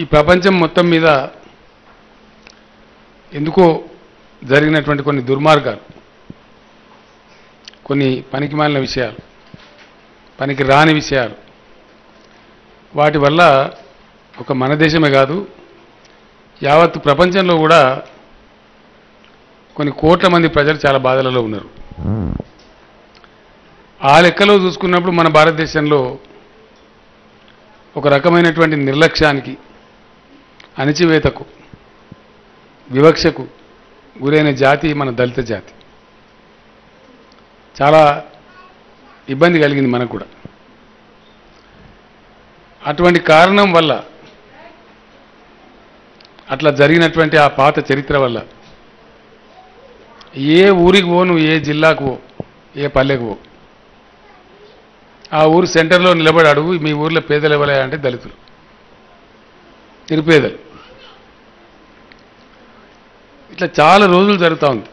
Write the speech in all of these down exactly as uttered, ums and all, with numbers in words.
ఈ ప్రపంచం మొత్తం మీద ఎందుకో జరిగినటువంటి కొన్ని దుర్మార్గాలు, కొన్ని పనికిమాలిన విషయాలు, పనికి రాని విషయాలు, వాటి వల్ల ఒక మన దేశమే కాదు యావత్ ప్రపంచంలో కూడా కొన్ని కోట్ల మంది ప్రజలు చాలా బాధలలో ఉన్నారు. ఆ లెక్కలో చూసుకున్నప్పుడు మన భారతదేశంలో ఒక రకమైనటువంటి నిర్లక్ష్యానికి, అణచివేతకు, వివక్షకు గురైన జాతి మన దళిత జాతి. చాలా ఇబ్బంది కలిగింది మనకు కూడా. అటువంటి కారణం వల్ల, అట్లా జరిగినటువంటి ఆ పాత చరిత్ర వల్ల ఏ ఊరికి పో, నువ్వు ఏ జిల్లాకు పో, ఏ పల్లెకు పో, ఆ ఊరు సెంటర్లో నిలబడి అడుగు, మీ ఊర్లో పేదలు ఎవరా అంటే దళితులు, నిరుపేదలు. ఇట్లా చాలా రోజులు జరుగుతూ ఉంది.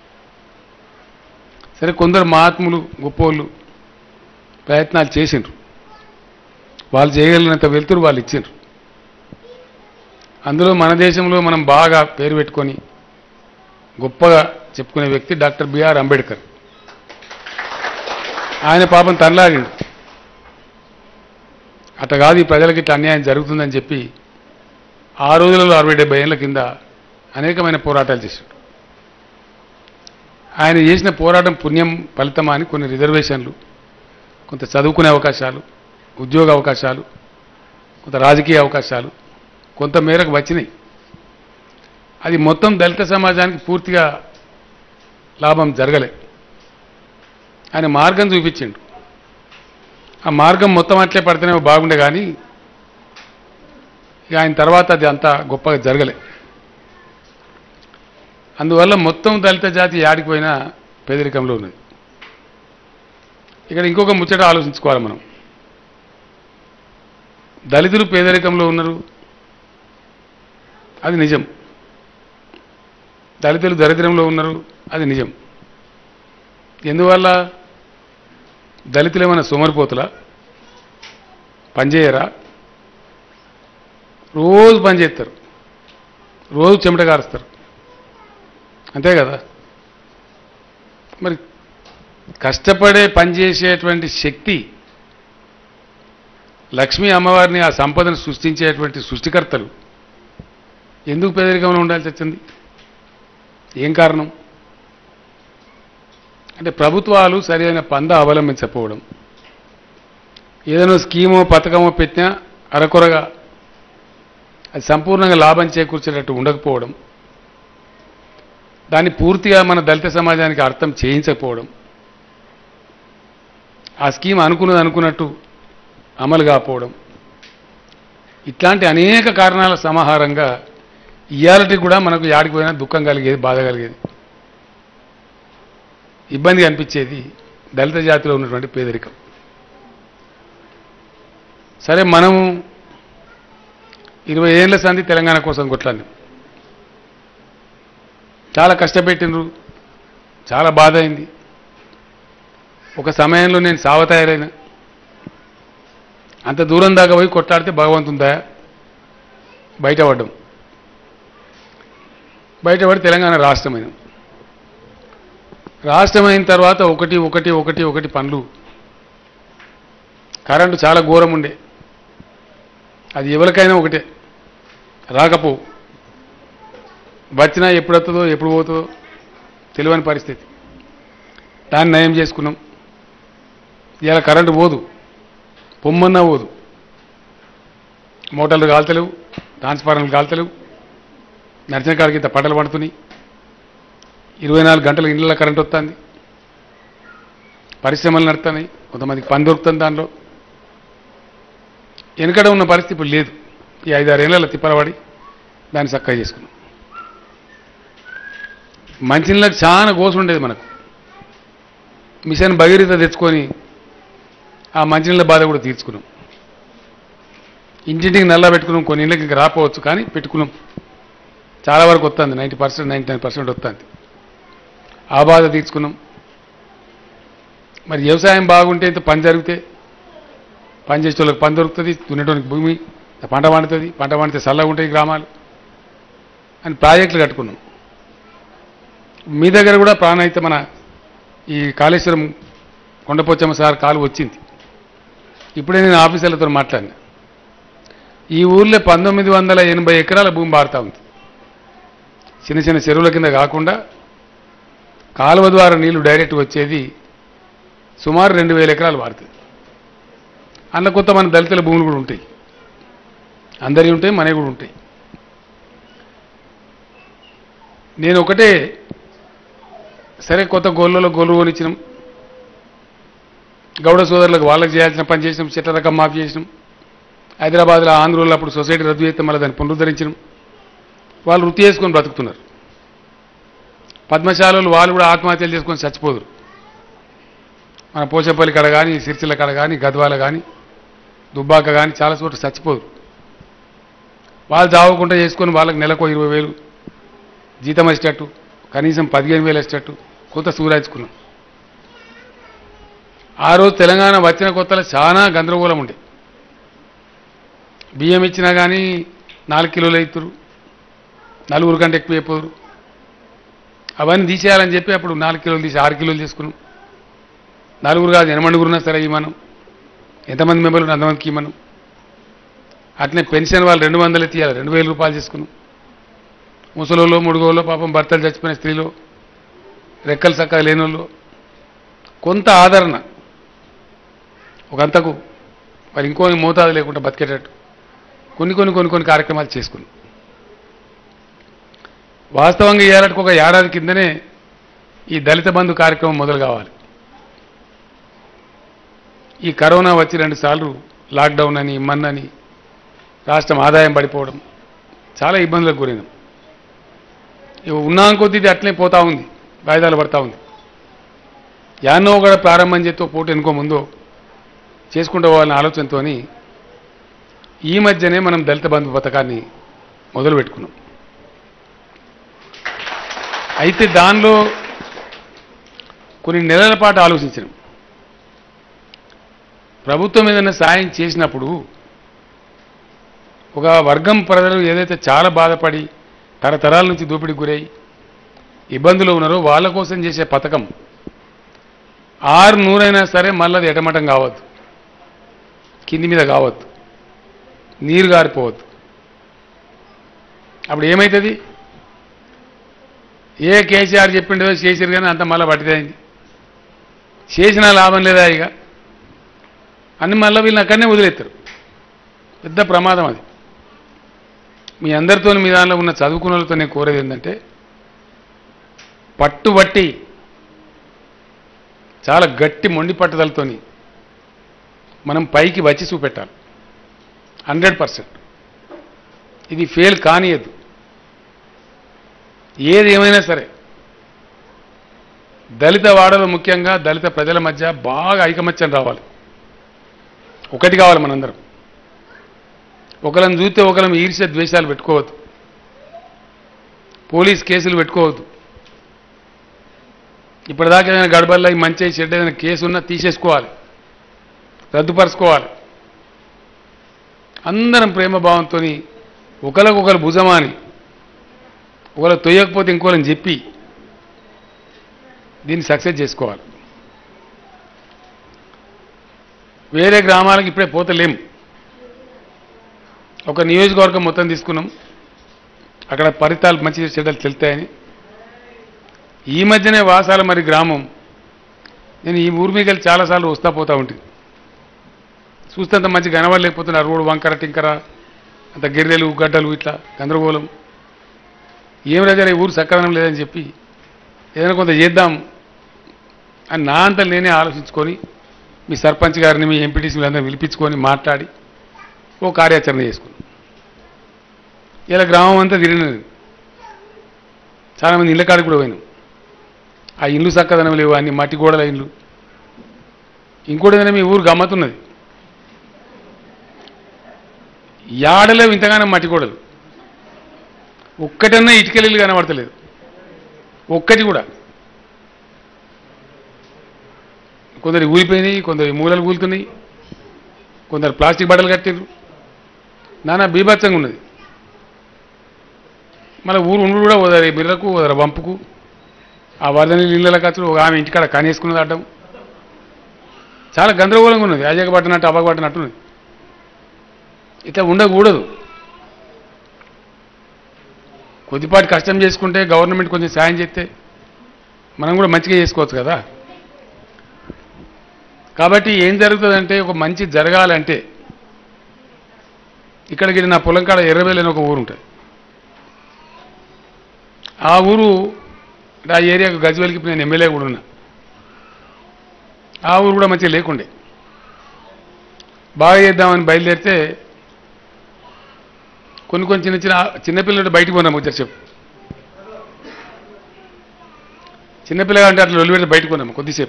సరే, కొందరు మహాత్ములు గొప్పోళ్ళు ప్రయత్నాలు చేసిండ్రు, వాళ్ళు చేయగలిగినంత వెళ్తురు వాళ్ళు ఇచ్చిండ్రు. అందులో మన దేశంలో మనం బాగా పేరు పెట్టుకొని గొప్పగా చెప్పుకునే వ్యక్తి డాక్టర్ బిఆర్ అంబేద్కర్. ఆయన పాపం తనలాగిండు, అట్లా కాదు ఈ ప్రజలకి ఇట్లా అన్యాయం జరుగుతుందని చెప్పి ఆ రోజులలో అరవై డెబ్బై ఏళ్ళ కింద అనేకమైన పోరాటాలు చేశాడు. ఆయన చేసిన పోరాటం పుణ్యం ఫలితమా అని కొన్ని రిజర్వేషన్లు, కొంత చదువుకునే అవకాశాలు, ఉద్యోగ అవకాశాలు, కొంత రాజకీయ అవకాశాలు కొంత మేరకు వచ్చినాయి. అది మొత్తం దళిత సమాజానికి పూర్తిగా లాభం జరగలే. ఆయన మార్గం చూపించిండు. ఆ మార్గం మొత్తం అట్లే పడితేనే బాగుండే, కానీ ఇక ఆయన తర్వాత అది అంతా గొప్పగా జరగలే. అందువల్ల మొత్తం దళిత జాతి యాడికిపోయినా పేదరికంలో ఉన్నది. ఇక్కడ ఇంకొక ముచ్చట ఆలోచించుకోవాలి మనం. దళితులు పేదరికంలో ఉన్నారు, అది నిజం. దళితులు దరిద్రంలో ఉన్నారు, అది నిజం. ఎందువల్ల? దళితులు ఏమైనా సోమరిపోతులా? పనిచేయరా? రోజు పని చేస్తారు, రోజు చెమట కారుస్తారు, అంతే కదా. మరి కష్టపడే పనిచేసేటువంటి శక్తి, లక్ష్మీ అమ్మవారిని, ఆ సంపదను సృష్టించేటువంటి సృష్టికర్తలు ఎందుకు పేదరికంలో ఉండాల్సి వచ్చింది? ఏం కారణం? అంటే ప్రభుత్వాలు సరైన పంద అవలంబించకపోవడం, ఏదైనా స్కీమో పథకమో పెట్టినా అరకొరగా అది సంపూర్ణంగా లాభం చేకూర్చేటట్టు ఉండకపోవడం, దాన్ని పూర్తిగా మన దళిత సమాజానికి అర్థం చేయించకపోవడం, ఆ స్కీమ్ అనుకున్నది అనుకున్నట్టు అమలు కాకపోవడం, ఇట్లాంటి అనేక కారణాల సమాహారంగా ఇయాలటి కూడా మనకు యాడికిపోయినా దుఃఖం కలిగేది, బాధ కలిగేది, ఇబ్బంది అనిపించేది దళిత జాతిలో ఉన్నటువంటి పేదరికం. సరే, మనము ఇరవై ఏళ్ల సంధి తెలంగాణ కోసం కొట్లాడినాం, చాలా కష్టపెట్టినరు, చాలా బాధ అయింది. ఒక సమయంలో నేను సావ తయారైన, అంత దూరం దాకా పోయి కొట్లాడితే భగవంతుందా బయటపడ్డం. బయటపడి తెలంగాణ రాష్ట్రమైన రాష్ట్రమైన తర్వాత ఒకటి ఒకటి ఒకటి ఒకటి పనులు. కరెంటు చాలా ఘోరం ఉండే, అది ఎవరికైనా ఒకటే, రాకపో వచ్చినా ఎప్పుడు వస్తుందో ఎప్పుడు పోతుందో తెలియని పరిస్థితి. దాన్ని నయం చేసుకున్నాం. ఇలా కరెంటు పోదు, పొమ్మన్నా పోదు, మోటార్లు కాల్తలేవు, ట్రాన్స్ఫార్మర్లు కాల్తలేవు, నడిచిన కాడికి ఇంత పంటలు పడుతున్నాయి, ఇరవై నాలుగు గంటల ఇళ్ళ కరెంట్ వస్తుంది, పరిశ్రమలు నడుతున్నాయి, కొంతమందికి పని దొరుకుతుంది దానిలో. వెనుకడ ఉన్న పరిస్థితి ఇప్పుడు లేదు. ఈ ఐదారు ఏళ్ళ తిప్పలవాడి దాన్ని చక్కగా చేసుకున్నాం. మంచినీళ్ళకి చాలా గోసు ఉండేది మనకు. మిషన్ భగీరథ తెచ్చుకొని ఆ మంచినీళ్ళ బాధ కూడా తీర్చుకున్నాం. ఇంటింటికి నల్లా పెట్టుకున్నాం, కొన్ని ఇళ్ళకి ఇంకా రాపోవచ్చు, కానీ పెట్టుకున్నాం. చాలా వరకు వస్తుంది, ninety percent ninety nine percent వస్తుంది. ఆ బాధ తీర్చుకున్నాం. మరి వ్యవసాయం బాగుంటే ఇంత పని జరిగితే పని చేసే వాళ్ళకి పని దొరుకుతుంది, దున్నేటోనికి భూమి పంట పండుతుంది, పంట పండితే చల్లగా ఉంటాయి గ్రామాలు అని ప్రాజెక్టులు కట్టుకున్నాం. మీ దగ్గర కూడా ప్రాణహిత మన ఈ కాళేశ్వరం కొండపోచమ్మ సార్ కాలు వచ్చింది. ఇప్పుడే నేను ఆఫీసర్లతో మాట్లాడినా. ఈ ఊర్లో పంతొమ్మిది వందల ఎనభై ఎకరాల భూమి బారుతా ఉంది. చిన్న చిన్న చెరువుల కింద కాకుండా కాలువ ద్వారా నీళ్లు డైరెక్ట్ వచ్చేది సుమారు రెండు వేల ఎకరాలు వాడుతుంది. అందులో కొత్త మన దళితుల భూములు కూడా ఉంటాయి, అందరి ఉంటాయి, మనవి కూడా ఉంటాయి. నేను ఒకటే సరే కొత్త గోళ్ళలో గోళ్ళు కొనిచ్చినాం, గౌడ సోదరులకు వాళ్ళకి చేయాల్సిన పని చేసినాం, చెట్ల రకం మాఫీ చేసినాం. హైదరాబాద్లో ఆంధ్రలో అప్పుడు సొసైటీ రద్దు చేస్తే మళ్ళీ దాన్ని పునరుద్ధరించడం. వాళ్ళు వృత్తి చేసుకొని బ్రతుకుతున్నారు. పద్మశాలలు వాళ్ళు కూడా ఆత్మహత్యలు చేసుకొని చచ్చిపోదురు. మన పోచపల్లి కడ కానీ, సిరిసిల్ల కడ కానీ, గద్వాల కానీ, దుబ్బాక కానీ చాలా చోట్ల చచ్చిపోదురు. వాళ్ళు చావకుండా చేసుకొని వాళ్ళకి నెలకు ఇరవై వేలు జీతం వచ్చేటట్టు, కనీసం పదిహేను వేలు వచ్చేటట్టు కొంత సూరాయించుకున్నాం. ఆ రోజు తెలంగాణ వచ్చిన కొత్తలో చాలా గందరగోళం ఉండే. బియ్యం ఇచ్చినా కానీ నాలుగు కిలోలు అవుతారు, నలుగురు కంటే ఎక్కువ అయిపోరు. అవన్నీ తీసేయాలని చెప్పి అప్పుడు నాలుగు కిలోలు తీసి ఆరు కిలోలు తీసుకున్నాం. నలుగురు కాదు ఎనమండుగురున్నా సరే ఇవ్వను, ఎంతమంది మెంబర్లు అంతమందికి ఇవ్వను. అట్లనే పెన్షన్ వాళ్ళు రెండు వందలు తీయాలి, రెండు వేల రూపాయలు తీసుకున్నాం. ముసలోళ్ళు ముడుగోళ్ళు పాపం భర్తలు చచ్చిపోయిన స్త్రీలు, రెక్కలు చక్కగా లేనోళ్ళు కొంత ఆదరణ ఒకంతకు మరి ఇంకోని మోతాదు లేకుండా బతికేటట్టు కొన్ని కొన్ని కొన్ని కొన్ని కార్యక్రమాలు చేసుకున్నాం. వాస్తవంగా ఇయ్యాలంటే ఒక ఏడాది కిందనే ఈ దళిత బంధు కార్యక్రమం మొదలు కావాలి. ఈ కరోనా వచ్చి రెండు సార్లు లాక్డౌన్ అని ఇమ్మన్నని రాష్ట్రం ఆదాయం పడిపోవడం చాలా ఇబ్బందులకు గురైనాం. ఉన్నాం కొద్దీ ఇది అట్లనే పోతా ఉంది, వాయిదాలు పడతా ఉంది. యాన్నో కూడా ప్రారంభం చేస్తూ పోటీ ఎనుకో ముందో చేసుకుంటూ పోవాలనే ఆలోచనతో ఈ మధ్యనే మనం దళిత బంధు పథకాన్ని మొదలు పెట్టుకున్నాం. అయితే దానిలో కొన్ని నెలల పాటు ఆలోచించాం. ప్రభుత్వం ఏదైనా సాయం చేసినప్పుడు ఒక వర్గం ప్రజలు ఏదైతే చాలా బాధపడి తరతరాల నుంచి దోపిడీకి గురై ఇబ్బందులు ఉన్నారో వాళ్ళ కోసం చేసే పథకం ఆరు నూరైనా సరే మళ్ళీ అది ఎటమటం కావద్దు, కింది మీద కావద్దు, నీరు గారిపోవద్దు. అప్పుడు ఏమవుతుంది? ఏ కేసీఆర్ చెప్పిండో చేసిరు కానీ అంత మళ్ళీ పట్టిదైంది, చేసినా లాభం లేదా ఇక అన్ని మళ్ళీ వీళ్ళని అక్కడనే వదిలేస్తారు. పెద్ద ప్రమాదం అది. మీ అందరితో మీ దానిలో ఉన్న చదువుకున్న వాళ్ళతో నేను కోరేది ఏంటంటే పట్టుబట్టి చాలా గట్టి మొండి పట్టుదలతోని మనం పైకి వచ్చి చూపెట్టాలి. హండ్రెడ్ పర్సెంట్ ఇది ఫెయిల్ కానియద్దు. ఏది ఏమైనా సరే దళిత వాడలో ముఖ్యంగా దళిత ప్రజల మధ్య బాగా ఐకమత్యం రావాలి, ఒకటి కావాలి. మనందరం ఒకరిని చూస్తే ఒకరం ఈర్ష్య ద్వేషాలు పెట్టుకోవద్దు, పోలీస్ కేసులు పెట్టుకోవద్దు. ఇప్పటిదాకా ఏదైనా గడబల్లో ఈ మంచి చెడ్డ ఏదైనా కేసు ఉన్నా తీసేసుకోవాలి, రద్దుపరుచుకోవాలి. అందరం ప్రేమభావంతో ఒకరికొకరు భుజమాని ఒకరు తొయ్యకపోతే ఇంకోళ్ళని చెప్పి దీన్ని సక్సెస్ చేసుకోవాలి. వేరే గ్రామాలకు ఇప్పుడే పోతలేం. ఒక నియోజకవర్గం మొత్తం తీసుకున్నాం, అక్కడ ఫలితాలు మంచి చెడ్డలు తెలుస్తాయని. ఈ మధ్యనే వాసాల మరి గ్రామం, నేను ఈ ఊరి మీద చాలాసార్లు వస్తా పోతూ ఉంటుంది. చూస్తే అంత మంచి కనబడలేకపోతున్నా, రోడ్డు వంకర టింకర, అంత గిర్రెలు గడ్డలు ఇట్లా గందరగోళం. ఏం రాజా ఈ ఊరు సక్రమం లేదని చెప్పి ఏదైనా కొంత చేద్దాం అని నా అంతా నేనే ఆలోచించుకొని మీ సర్పంచ్ గారిని మీ ఎంపీటీసీ అందరినీ పిలిపించుకొని మాట్లాడి ఓ కార్యాచరణ చేసుకున్నాం. ఇలా గ్రామం అంతా తిరిగినది. చాలామంది ఇళ్ళ కాడికి కూడా పోయినాం. ఆ ఇల్లు చక్కదనం లేవు, అన్ని మట్టి గోడల ఇల్లు. ఇంకోటి ఏదైనా మీ ఊరు గమ్మతున్నది, యాడలేవు ఇంతగానో మట్టి గోడలు. ఒక్కటన్నా ఇటుకలిల్లు కనబడతలేదు, ఒక్కటి కూడా. కొందరు ఊలిపోయినాయి, కొందరు మూలలు కూలుతున్నాయి, కొందరు ప్లాస్టిక్ బట్టలు కట్టారు. నానా బీభత్సంగా ఉన్నది. మళ్ళీ ఊరు ఉండు కూడా వదరు బిర్రకు వదరు వంపుకు ఆ వరద నీళ్ళు ఇళ్ళ ఖర్చులు ఒక ఆమె ఇంటికాడ కనేసుకున్నది అడ్డం చాలా గందరగోళంగా ఉన్నది. అజగ పట్టినట్టు అబ్బగ పట్టినట్టున్నది. ఇట్లా ఉండకూడదు. కొద్దిపాటి కష్టం చేసుకుంటే గవర్నమెంట్ కొంచెం సాయం చేస్తే మనం కూడా మంచిగా చేసుకోవచ్చు కదా. కాబట్టి ఏం జరుగుతుందంటే ఒక మంచి జరగాలంటే ఇక్కడికి నా పొలం కాడ ఎర్రబెల్లి అని ఒక ఊరు ఉంటుంది. ఆ ఊరు ఆ ఏరియాకు గజ్వేల్కి నేను ఎమ్మెల్యే కూడా ఉన్నా. ఆ ఊరు కూడా మంచిగా లేకుండే బాగా చేద్దామని బయలుదేరితే కొన్ని కొన్ని చిన్న చిన్న చిన్నపిల్లలు బయటికి పోయినాము. వచ్చారు చెప్పు చిన్నపిల్లగా అంటే అట్లా ఒలిపెడితే బయటకు పోయినాము కొద్దిసేపు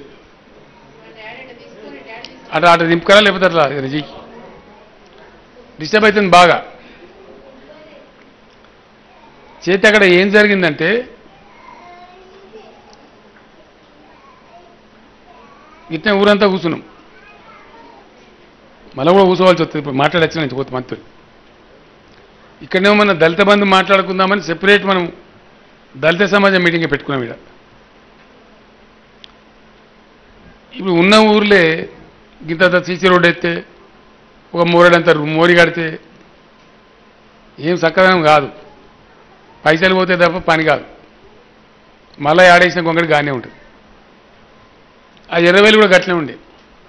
అట్లా అట్లా దింపుకరా లేకపోతే అట్లా రజీ డిస్టర్బ్ అవుతుంది బాగా. చేతి అక్కడ ఏం జరిగిందంటే ఇట్లా ఊరంతా కూర్చున్నాం. మళ్ళీ కూడా కూర్చోవాల్సి వస్తుంది. ఇప్పుడు మాట్లాడచ్చిన నుంచి కొత్త మంత్రులు ఇక్కడనేమో మన దళిత బంధు మాట్లాడుకుందామని సెపరేట్ మనం దళిత సమాజం మీటింగ్ పెట్టుకున్నాం. ఇక్కడ ఇప్పుడు ఉన్న ఊర్లే గింత సీసీ రోడ్డు ఎత్తే ఒక మోరడంత మోరి కడితే ఏం సక్కదనం కాదు. పైసలు పోతే తప్ప పని కాదు. మళ్ళీ ఆడేసిన కొంగడి గానే ఉంటుంది. ఆ ఎర్రవేలు కూడా గట్లనే ఉండే.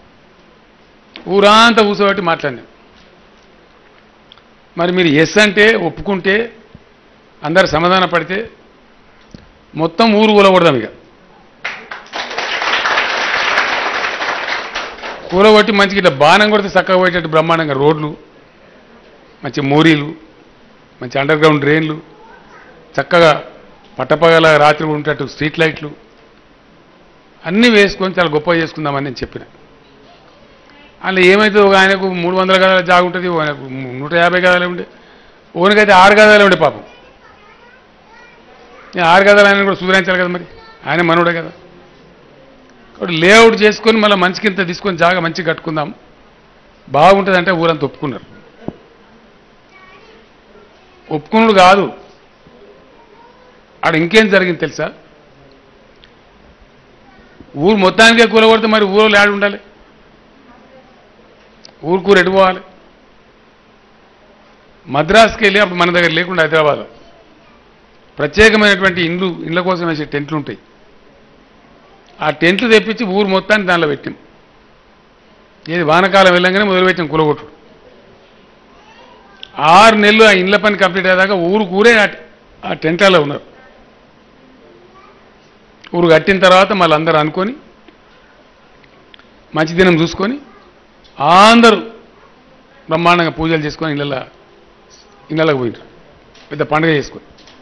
ఊరంతా కూర్చోబెట్టి మాట్లాడినాం. మరి మీరు ఎస్ అంటే ఒప్పుకుంటే అందరు సమాధాన పడితే మొత్తం ఊరు కూలగొడదాం. ఇక కూలగొట్టి మంచిగా ఇట్లా బాణం కొడితే చక్కగా పోయేటట్టు బ్రహ్మాండంగా రోడ్లు, మంచి మోరీలు, మంచి అండర్ గ్రౌండ్ డ్రైన్లు, చక్కగా పట్టపగల రాత్రి ఉండేటట్టు స్ట్రీట్ లైట్లు అన్నీ వేసుకొని చాలా గొప్పగా చేసుకుందామని నేను చెప్పిన. అందులో ఏమైతే ఒక ఆయనకు మూడు వందల గదాల జాగు ఉంటుంది, ఆయనకు నూట యాభై గదాలే ఉండే, ఓనికైతే ఆరు గదాలే ఉండే పాపం. నేను ఆరు గదాలు ఆయన కూడా సుధరించాలి కదా, మరి ఆయన మనోడే కదా. కాబట్టి లేఅవుట్ చేసుకొని మళ్ళీ మంచికింత తీసుకొని జాగా మంచిగా కట్టుకుందాం బాగుంటుందంటే ఊరంతా ఒప్పుకున్నారు. ఒప్పుకున్నాడు కాదు, ఆడ ఇంకేం జరిగింది తెలుసా? ఊరు మొత్తానికే కూలగొడితే మరి ఊరు ఆడి ఉండాలి, ఊరుకూరు ఎటు పోవాలి? మద్రాసుకి వెళ్ళి అప్పుడు మన దగ్గర లేకుండా హైదరాబాద్లో ప్రత్యేకమైనటువంటి ఇండ్లు ఇండ్ల కోసం వేసే టెంట్లు ఉంటాయి. ఆ టెంట్లు తెప్పించి ఊరు మొత్తాన్ని దానిలో పెట్టాం. ఏది వానకాలం వెళ్ళంగానే మొదలుపెట్టాం కూలగొట్టు. ఆరు నెలలు ఆ ఇండ్ల పని కంప్లీట్ అయ్యేదాకా ఊరు కూరే ఆ టెంట్లలో ఉన్నారు. ఊరు కట్టిన తర్వాత మళ్ళీ అందరూ అనుకొని మంచి దినం చూసుకొని అందరూ బ్రహ్మాండంగా పూజలు చేసుకొని ఇళ్ళ ఇళ్ళకి పోయినారు, పెద్ద పండుగ చేసుకొని.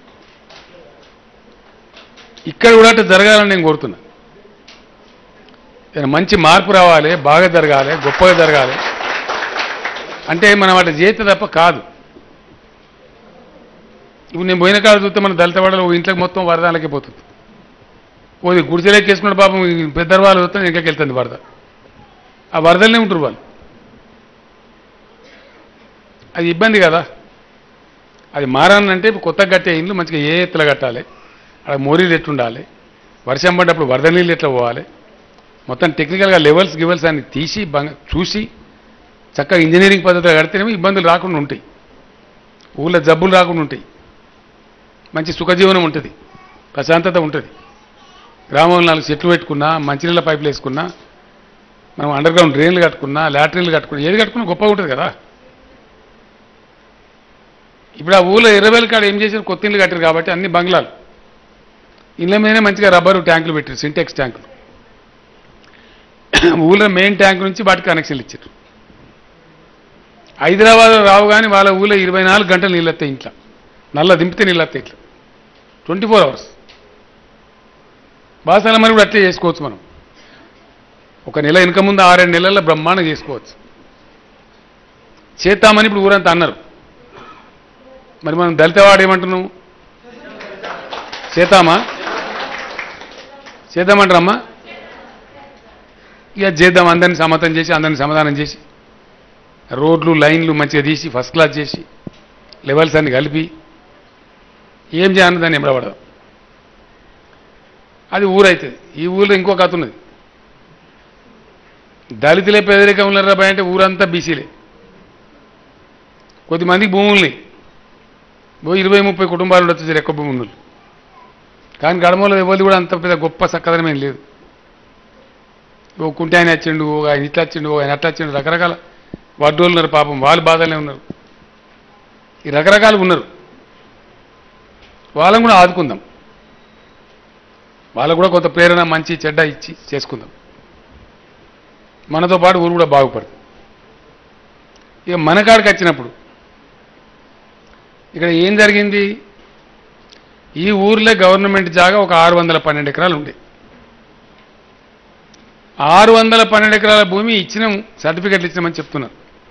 ఇక్కడ కూడా అట్లా జరగాలని నేను కోరుతున్నా. మంచి మార్పు రావాలి, బాగా జరగాలి, గొప్పగా జరగాలి అంటే మనం అట్లా చేస్తే తప్ప కాదు. ఇప్పుడు నేను పోయిన కాడ చూస్తే మన దళితవాడలో ఇంట్లోకి మొత్తం వరదాలకే పోతుంది. ఓది గుడిసెలకి వేసుకున్న పాపం పెద్ద వాళ్ళు వస్తే ఇంట్లోకి వెళ్తుంది వరద. ఆ వరదలనే ఉంటారు వాళ్ళు. అది ఇబ్బంది కదా. అది మారాలంటే కొత్తగా కట్టే ఇండ్లు మంచిగా ఏ ఎత్తులో కట్టాలి, అక్కడ మోరీలు ఎట్లుండాలి, వర్షం పడ్డప్పుడు వరద నీళ్ళు ఎట్లా పోవాలి, మొత్తం టెక్నికల్గా లెవెల్స్ గివెల్స్ అన్ని తీసి బాగా చూసి చక్కగా ఇంజనీరింగ్ పద్ధతిలో కడితేనేమో ఇబ్బందులు రాకుండా ఉంటాయి, ఊళ్ళో జబ్బులు రాకుండా ఉంటాయి, మంచి సుఖజీవనం ఉంటుంది, ప్రశాంతత ఉంటుంది. గ్రామంలో నాలుగు చెట్లు పెట్టుకున్నా, మంచినీళ్ళ పైపులు వేసుకున్నా, మనం అండర్ గ్రౌండ్ డ్రైన్లు కట్టుకున్నా, లాట్రిన్లు కట్టుకున్నా, ఏది కట్టుకున్నా గొప్పగా ఉంటుంది కదా. ఇప్పుడు ఆ ఊళ్ళో ఇరవై కాడ ఏం చేశారు, కొత్త ఇళ్ళు కట్టారు కాబట్టి అన్ని బంగ్లాలు, ఇళ్ళ మీదనే మంచిగా రబ్బరు ట్యాంకులు పెట్టారు, సింటెక్స్ ట్యాంకులు. ఊళ్ళో మెయిన్ ట్యాంక్ నుంచి వాటికి కనెక్షన్లు ఇచ్చారు. హైదరాబాద్లో రావు కానీ వాళ్ళ ఊళ్ళో ఇరవై నాలుగు గంటలు నీళ్ళు వస్తాయి. ఇంట్లో నల్ల దింపితే నీళ్ళు వస్తాయి, ఇట్లా ట్వంటీ ఫోర్ అవర్స్. బాసాల మరి కూడా అట్లే చేసుకోవచ్చు. మనం ఒక నెల వెనుక ముందు ఆరేడు నెలల్లో బ్రహ్మాండంగా చేసుకోవచ్చు. చేద్దామని ఇప్పుడు ఊరంతా అన్నారు. మరి మనం దళితవాడు ఏమంటున్నాం? చేద్దామా? చేద్దామంటారమ్మా? ఇక చేద్దాం, అందరినీ సమతం చేసి అందరినీ సమాధానం చేసి రోడ్లు లైన్లు మంచిగా తీసి ఫస్ట్ క్లాస్ చేసి లెవెల్స్ అన్ని కలిపి ఏం చేయాలని దాన్ని ఎంబడబడదు. అది ఊరైతుంది. ఈ ఊళ్ళో ఇంకో కథ ఉన్నది. దళితులే పేదరికం ఉన్నారా భయ అంటే ఊరంతా బీసీలే. కొద్దిమందికి భూముల్ని ఇరవై ముప్పై కుటుంబాలు ఉండొచ్చు ఎక్కువ భూములు. కానీ గడమలో ఎవరిది కూడా అంత పెద్ద గొప్ప చక్కదనమేం లేదు. ఓ కుంటే ఆయన వచ్చిండు, ఓ ఆయన ఇట్లా వచ్చిండు, ఓ ఆయన అట్లా వచ్చిండు, రకరకాల వడ్డోళ్ళు ఉన్నారు. పాపం వాళ్ళు బాధలే ఉన్నారు. ఈ రకరకాలు ఉన్నారు. వాళ్ళని కూడా ఆదుకుందాం. వాళ్ళకు కూడా కొంత ప్రేరణ మంచి చెడ్డ ఇచ్చి చేసుకుందాం. మనతో పాటు ఊరు కూడా బాగుపడుతుంది. ఇక మన కాడికి వచ్చినప్పుడు ఇక్కడ ఏం జరిగింది? ఈ ఊర్లో గవర్నమెంట్ జాగా ఒక ఆరు వందల పన్నెండు ఎకరాలు ఉండే. ఆరు వందల పన్నెండు ఎకరాల భూమి ఇచ్చినాం, సర్టిఫికెట్లు ఇచ్చినామని చెప్తున్నారు.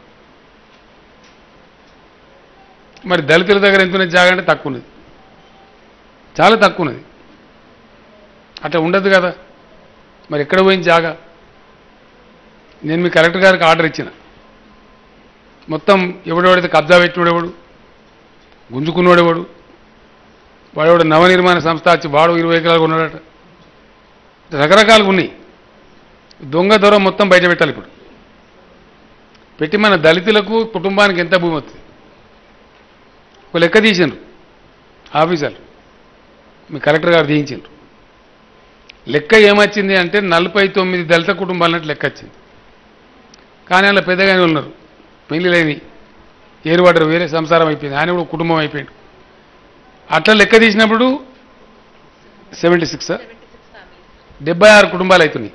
మరి దళితుల దగ్గర ఎంత ఉన్నది జాగా అంటే తక్కువ ఉన్నది, చాలా తక్కువ ఉన్నది. అట్లా ఉండదు కదా. మరి ఎక్కడ పోయింది జాగా? నేను మీ కలెక్టర్ గారికి ఆర్డర్ ఇచ్చిన, మొత్తం ఎవడెవడైతే కబ్జా పెట్టినోడెవడు, గుంజుకున్నోడెవడు, వాడెవడు నవనిర్మాణ సంస్థ వచ్చి వాడు ఇరవై ఎకరాలు ఉన్నాడట. రకరకాలుగా ఉన్నాయి. దొంగ దొర మొత్తం బయట పెట్టాలి. ఇప్పుడు పెట్టి మన దళితులకు కుటుంబానికి ఎంత భూమి వస్తుంది ఒక లెక్క తీసిండ్రు ఆఫీసర్లు, మీ కలెక్టర్ గారు తీయించిండ్రు. లెక్క ఏమొచ్చింది అంటే నలభై తొమ్మిది దళిత కుటుంబాలన్నట్టు లెక్క వచ్చింది. కానీ అలా పెద్దగానే ఉన్నారు, పెళ్లి లేని ఏరువాడరు, వేరే సంసారం అయిపోయింది, ఆయన కూడా కుటుంబం అయిపోయింది. అట్లా లెక్క తీసినప్పుడు సెవెంటీ సిక్స్ డెబ్బై ఆరు కుటుంబాలు అవుతున్నాయి.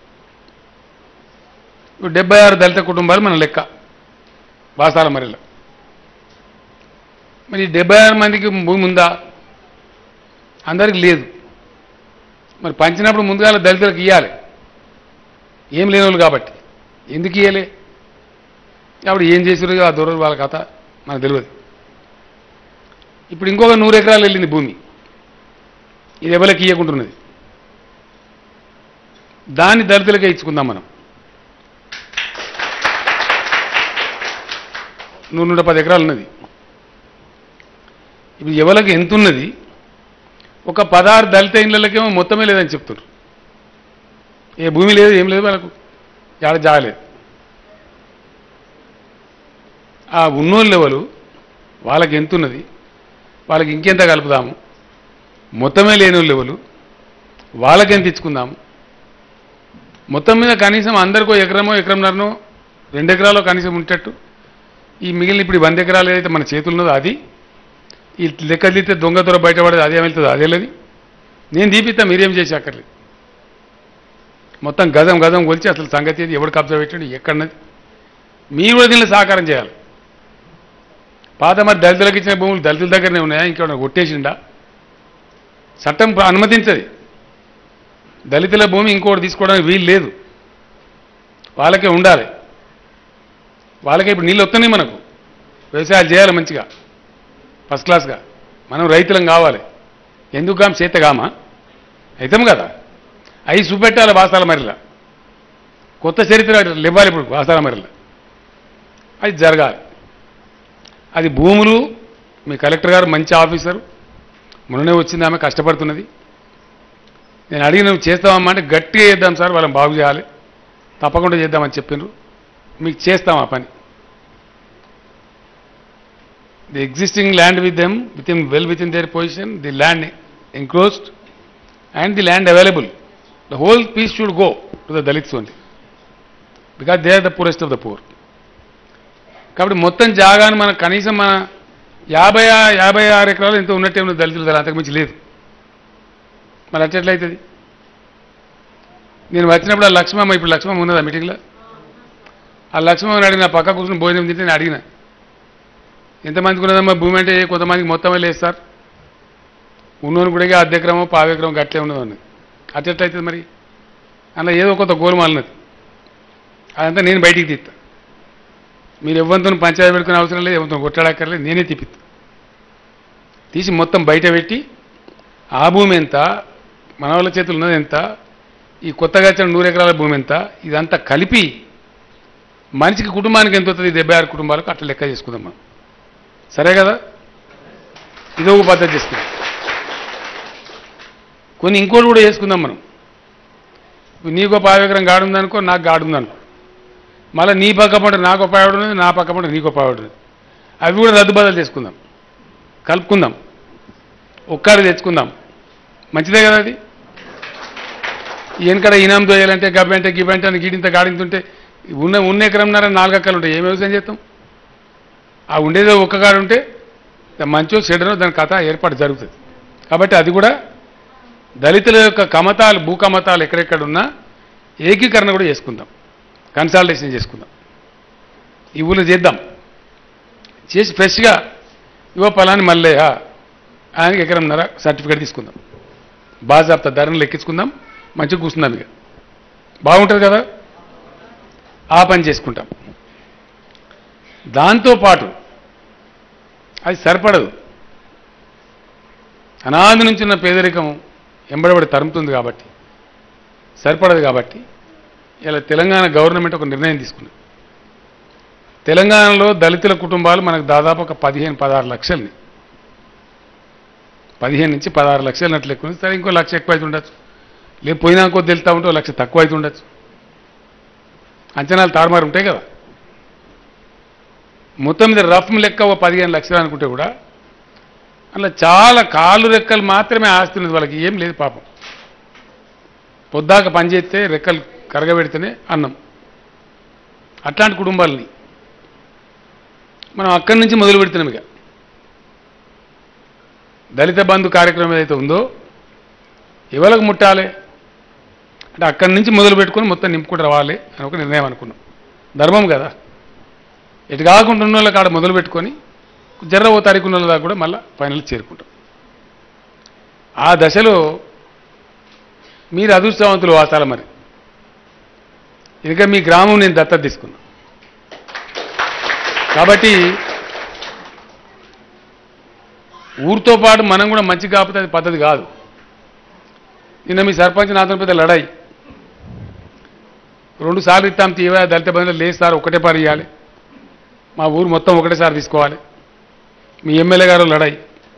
డెబ్బై ఆరు దళిత కుటుంబాలు మన లెక్క బాసాల మరిలో. మరి డెబ్బై ఆరు మందికి భూమి ఉందా? అందరికి లేదు. మరి పంచినప్పుడు ముందుగా దళితులకు ఇవ్వాలి, ఏం లేని వాళ్ళు కాబట్టి. ఎందుకు ఇవ్వలే? అప్పుడు ఏం చేసారు ఆ దొరలు, వాళ్ళ కథ మనకు తెలియదు. ఇప్పుడు ఇంకొక నూరు ఎకరాలు వెళ్ళింది భూమి, ఇది ఎవరికి ఇవ్వకుంటున్నది. దాన్ని దళితులకే ఇచ్చుకుందాం మనం. నూరు నూట పది ఎకరాలు ఉన్నది. ఇప్పుడు ఎవరికి ఎంత ఉన్నది? ఒక పదహారు దళిత ఇళ్ళకేమో మొత్తమే లేదని చెప్తున్నారు. ఏ భూమి లేదు, ఏం లేదు, వాళ్ళకు ఎడ జాగలేదు. ఆ ఉన్నోళ్ళు ఎవరు, వాళ్ళకి ఎంత ఉన్నది, వాళ్ళకి ఇంకెంత కలుపుదాము, మొత్తమే లేని వాళ్ళు ఎవరు, వాళ్ళకెంత ఇచ్చుకుందాము. మొత్తం మీద కనీసం అందరికో ఎకరమో ఎకరంన్నరనో రెండు ఎకరాలు కనీసం ఉండేటట్టు. ఈ మిగిలిన ఇప్పుడు వంద ఎకరాలు ఏదైతే మన చేతులు ఉన్నదో అది, ఈ లెక్క తీస్తే దొంగ దొర బయటపడేది అదేం వెళ్తుందో అదేలేదు. నేను దీపిస్తా, మీరేం చేసి అక్కర్లేదు. మొత్తం గజం గజం కొలిచి అసలు సంగతి ఏది, ఎవడు కబ్జా పెట్టాడు, ఎక్కడన్నది, మీరు కూడా దీనిలో సహకారం చేయాలి. పాత మరి దళితులకు ఇచ్చిన భూములు దళితుల దగ్గరనే ఉన్నాయా, ఇంకేమైనా కొట్టేసిండా? చట్టం అనుమతించది. దళితుల భూమి ఇంకోటి తీసుకోవడానికి వీలు లేదు, వాళ్ళకే ఉండాలి. వాళ్ళకే ఇప్పుడు నీళ్ళు వస్తున్నాయి, మనకు వ్యవసాయాలు చేయాలి మంచిగా ఫస్ట్ క్లాస్గా. మనం రైతులం కావాలి. ఎందుకు కామ చేతగామా అవుతాం కదా. అవి చూపెట్టాలి బాసాల మరిలా, కొత్త చరిత్ర ఇవ్వాలి ఇప్పుడు బాసాల మరిలా. అది జరగాలి. అది భూములు మీ కలెక్టర్ గారు మంచి ఆఫీసరు, మొన్ననే వచ్చింది, ఆమె కష్టపడుతున్నది. నేను అడిగి నువ్వు చేస్తామమ్మా అంటే గట్టిగా చేద్దాం సార్, వాళ్ళని బాగు చేయాలి, తప్పకుండా చేద్దామని చెప్పిండ్రు. మీకు చేస్తాం ఆ పని. The existing land with them with in well with in there position, the land enclosed and the land available, the whole piece should go to the Dalits only, because they are the poorest of the poor. కాబట్టి మొత్తం జాగాను మన కనీసం మన యాభై యాభై ఆరు ఎకరాలు ఎంతో ఉన్నట్టే ఉన్న దళితుల ధర, అంతకుమించి లేదు. మరి అట్లెట్లయితుంది? నేను వచ్చినప్పుడు ఆ లక్ష్మమ్మ, ఇప్పుడు లక్ష్మమ్మ ఉన్నదా మీటింగ్లో? ఆ లక్ష్మమ్మని అడిగిన, పక్క కూర్చొని భోజనం తింటే నేను అడిగిన, ఎంతమందికి ఉన్నదమ్మా భూమి అంటే? కొంతమందికి మొత్తమే లేదు సార్, ఉన్నోని కూడా అర్ధ ఎకరమో పావు ఎకరం గట్లే ఉన్నదన్నది. అట్లెట్లయితుంది మరి? అలా ఏదో కొంత గోలుమాలినది, అదంతా నేను బయటికి తీస్తా. మీరు ఎవరితో పంచాయతీ పెట్టుకునే అవసరం లేదు, ఎవరితో కొట్లాడక్కర్లేదు, నేనే తిప్పిస్తా. తీసి మొత్తం బయట పెట్టి ఆ భూమి ఎంత, మన వాళ్ళ చేతులు ఉన్నది ఎంత, ఈ కొత్తగా వచ్చిన నూరు ఎకరాల భూమి ఎంత, ఇదంతా కలిపి మనిషికి కుటుంబానికి ఎంత వస్తుంది డెబ్బై ఆరు కుటుంబాలకు అట్లా లెక్క చేసుకుందాం మనం సరే కదా ఇదో ఒక పద్ధతి చేసుకుందాం కొన్ని ఇంకోటి కూడా చేసుకుందాం మనం నీకో పావు ఎకరం గాడు ఉందనుకో నాకు గాడు ఉందనుకో మళ్ళీ నీ పక్క పంట నాకు పావుడు ఉన్నది నా పక్క పంట నీకో పావుడు ఉన్నది అవి కూడా రద్దుబదలు చేసుకుందాం కలుపుకుందాం ఒక్కరు తెచ్చుకుందాం మంచిదే కదా అది వెనకడ ఇనాంతో వేయాలంటే గబ్బంటే గిబ్బంటే అని గిడింత గాడింతుంటే ఉన్న ఉన్న ఎకరంన్నర నాలుగు అక్కలు ఉంటాయి ఏం వ్యవసాయం చేస్తాం ఆ ఉండేదో ఒక్క కాడు ఉంటే మంచో చెడనో దాని కథ ఏర్పాటు జరుగుతుంది కాబట్టి అది కూడా దళితుల యొక్క కమతాలు భూ కమతాలు ఎక్కడెక్కడ ఉన్నా ఏకీకరణ కూడా చేసుకుందాం కన్సాలిడేషన్ చేసుకుందాం ఈ ఊళ్ళో చేద్దాం చేసి ఫ్రెష్గా ఇవో పలాని మళ్ళీ ఆయనకి ఎకరంన్నర సర్టిఫికేట్ తీసుకుందాం బాజాబ్తా ధరను లెక్కించుకుందాం మంచిగా కూర్చుందాం ఇక బాగుంటుంది కదా ఆ పని చేసుకుంటాం దాంతోపాటు అది సరిపడదు అనాది నుంచి ఉన్న పేదరికం ఎంబడబడి తరుముతుంది కాబట్టి సరిపడదు కాబట్టి ఇలా తెలంగాణ గవర్నమెంట్ ఒక నిర్ణయం తీసుకుంది తెలంగాణలో దళితుల కుటుంబాలు మనకు దాదాపు ఒక పదిహేను పదహారు లక్షల్ని పదిహేను నుంచి పదహారు లక్షలు నట్లు ఎక్కువ సరే ఇంకో లక్ష ఎక్కువ అయితే ఉండొచ్చు లేదు పోయినా కొద్ది వెళ్తూ ఉంటే లక్ష తక్కువ అయితే ఉండొచ్చు అంచనాలు తారుమారు ఉంటాయి కదా మొత్తం మీద రఫ్ లెక్క ఒక పదిహేను లక్షలు అనుకుంటే కూడా అలా చాలా కాళ్ళు రెక్కలు మాత్రమే ఆస్తి ఉన్నది వాళ్ళకి ఏం లేదు పాపం పొద్దాక పనిచేస్తే రెక్కలు కరగబెడితేనే అన్నం అట్లాంటి కుటుంబాలని మనం అక్కడి నుంచి మొదలు పెడుతున్నాం ఇక దళిత బంధు కార్యక్రమం ఏదైతే ఉందో ఎవరికి ముట్టాలి అంటే అక్కడి నుంచి మొదలు పెట్టుకొని మొత్తం నింపుకుంటూ రావాలి అని ఒక నిర్ణయం అనుకున్నాం ధర్మం కదా ఎటు కాకుండా ఉన్న వాళ్ళకి ఆడ మొదలు పెట్టుకొని జర్ర ఓ తారీఖు ఉన్న దాకా కూడా మళ్ళీ ఫైనల్ చేరుకుంటాం ఆ దశలో మీరు అదృష్టవంతులు వాసాల మరి ఇంకా మీ గ్రామం నేను దత్తత తీసుకున్నా కాబట్టి ఊరితో పాటు మనం కూడా మంచి కాకపోతే అది పద్ధతి కాదు నిన్న మీ సర్పంచ్ నాతో పెద్ద లడాయి రెండు సార్లు ఇస్తాం తీవా దళిత బంధువులు లేదు సార్ ఒకటే పారు ఇవ్వాలి మా ఊరు మొత్తం ఒకటేసారి తీసుకోవాలి మీ ఎమ్మెల్యే గారు లడాయి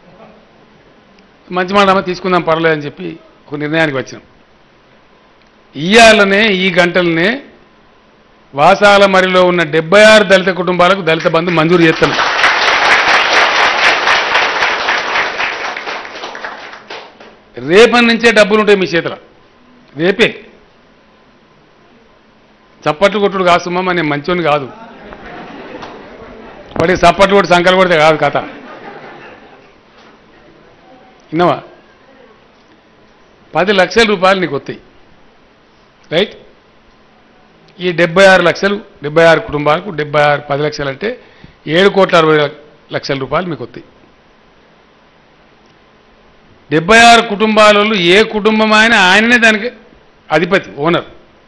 మంచి మాట తీసుకుందాం పర్లేదని చెప్పి ఒక నిర్ణయానికి వచ్చినాం ఇయ్యాలనే ఈ గంటలనే వాసాల మరిలో ఉన్న డెబ్బై ఆరు దళిత కుటుంబాలకు దళిత బంధు మంజూరు చేస్తున్నాం రేపటి నుంచే డబ్బులు ఉంటాయి మీ చేతిలో రేపే చప్పట్లు కొట్టుడు కాదు సుమ్మా నేను మంచోని కాదు వాడికి చప్పట్లు కొట్టి సంకలు కొడితే కాదు కథ విన్నావా పది లక్షల రూపాయలు నీకు వస్తాయి రైట్ ఈ డెబ్బై ఆరు లక్షలు డెబ్బై ఆరు కుటుంబాలకు డెబ్బై ఆరు పది లక్షలు అంటే ఏడు కోట్ల అరవై లక్షల రూపాయలు మీకు వస్తాయి డెబ్బై ఆరు కుటుంబాలలో ఏ కుటుంబం అయినా ఆయననే దానికి అధిపతి ఓనర్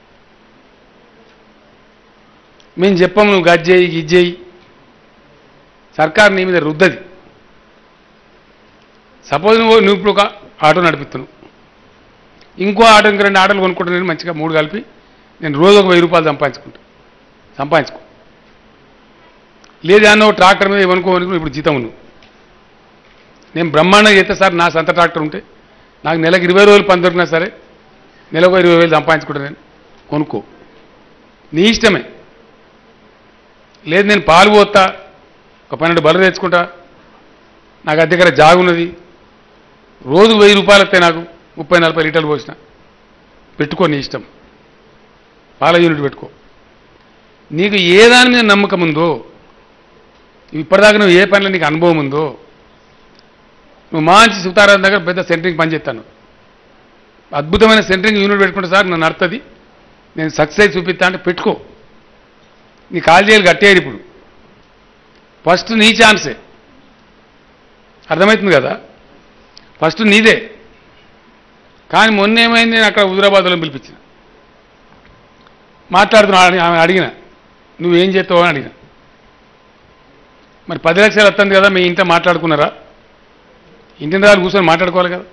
మేము చెప్పాము నువ్వు గజ్జేయి గిజ్జేయి సర్కారు నీ మీద రుద్దది సపోజ్ నువ్వు నువ్వు ఇప్పుడు ఒక ఆటో నడిపిస్తున్నావు ఇంకో ఆటో ఇంక రెండు ఆటోలు కొనుక్కుంటున్నాను మంచిగా మూడు కలిపి నేను రోజు ఒక వెయ్యి రూపాయలు సంపాదించుకుంటా సంపాదించుకో లేదు అన్న ట్రాక్టర్ మీద ఏమనుకోవనుకో ఇప్పుడు జీతం నువ్వు నేను బ్రహ్మాండంగా చేస్తే సార్ నా సొంత ట్రాక్టర్ ఉంటే నాకు నెలకు ఇరవై రోజులు పని దొరికినా సరే నెలకు ఇరవై వేలు సంపాదించుకుంటా నేను కొనుక్కో నీ ఇష్టమే లేదు నేను పాలు పోతా ఒక పన్నెండు బర్రెలు తెచ్చుకుంటా నాకు అది దగ్గర జాగున్నది రోజుకు వెయ్యి రూపాయలు వస్తాయి నాకు ముప్పై నలభై లీటర్లు పోసిన పెట్టుకో నీ ఇష్టం పాల యూనిట్ పెట్టుకో నీకు ఏ దాని మీద నమ్మకం ఉందో ఇప్పటిదాకా నువ్వు ఏ పనిలో నీకు అనుభవం ఉందో నువ్వు మంచి సుతారాం దగ్గర పెద్ద సెంటరింగ్ పని చేస్తాను అద్భుతమైన సెంటరింగ్ యూనిట్ పెట్టుకుంటే సార్ నన్ను నడుతుంది నేను సక్సెస్ చూపిస్తా అంటే పెట్టుకో నీ కాలేజీలు కట్టేయాలి ఇప్పుడు ఫస్ట్ నీ ఛాన్సే అర్థమవుతుంది కదా ఫస్ట్ నీదే కానీ మొన్న ఏమైంది నేను అక్కడ హుజురాబాద్లో పిలిపించిన మాట్లాడుతున్నా ఆమె అడిగిన నువ్వేం చేస్తావు అని అడిగిన మరి పది లక్షలు వస్తుంది కదా మీ ఇంట్లో మాట్లాడుకున్నారా ఇంటి వాళ్ళు కూర్చొని మాట్లాడుకోవాలి కదా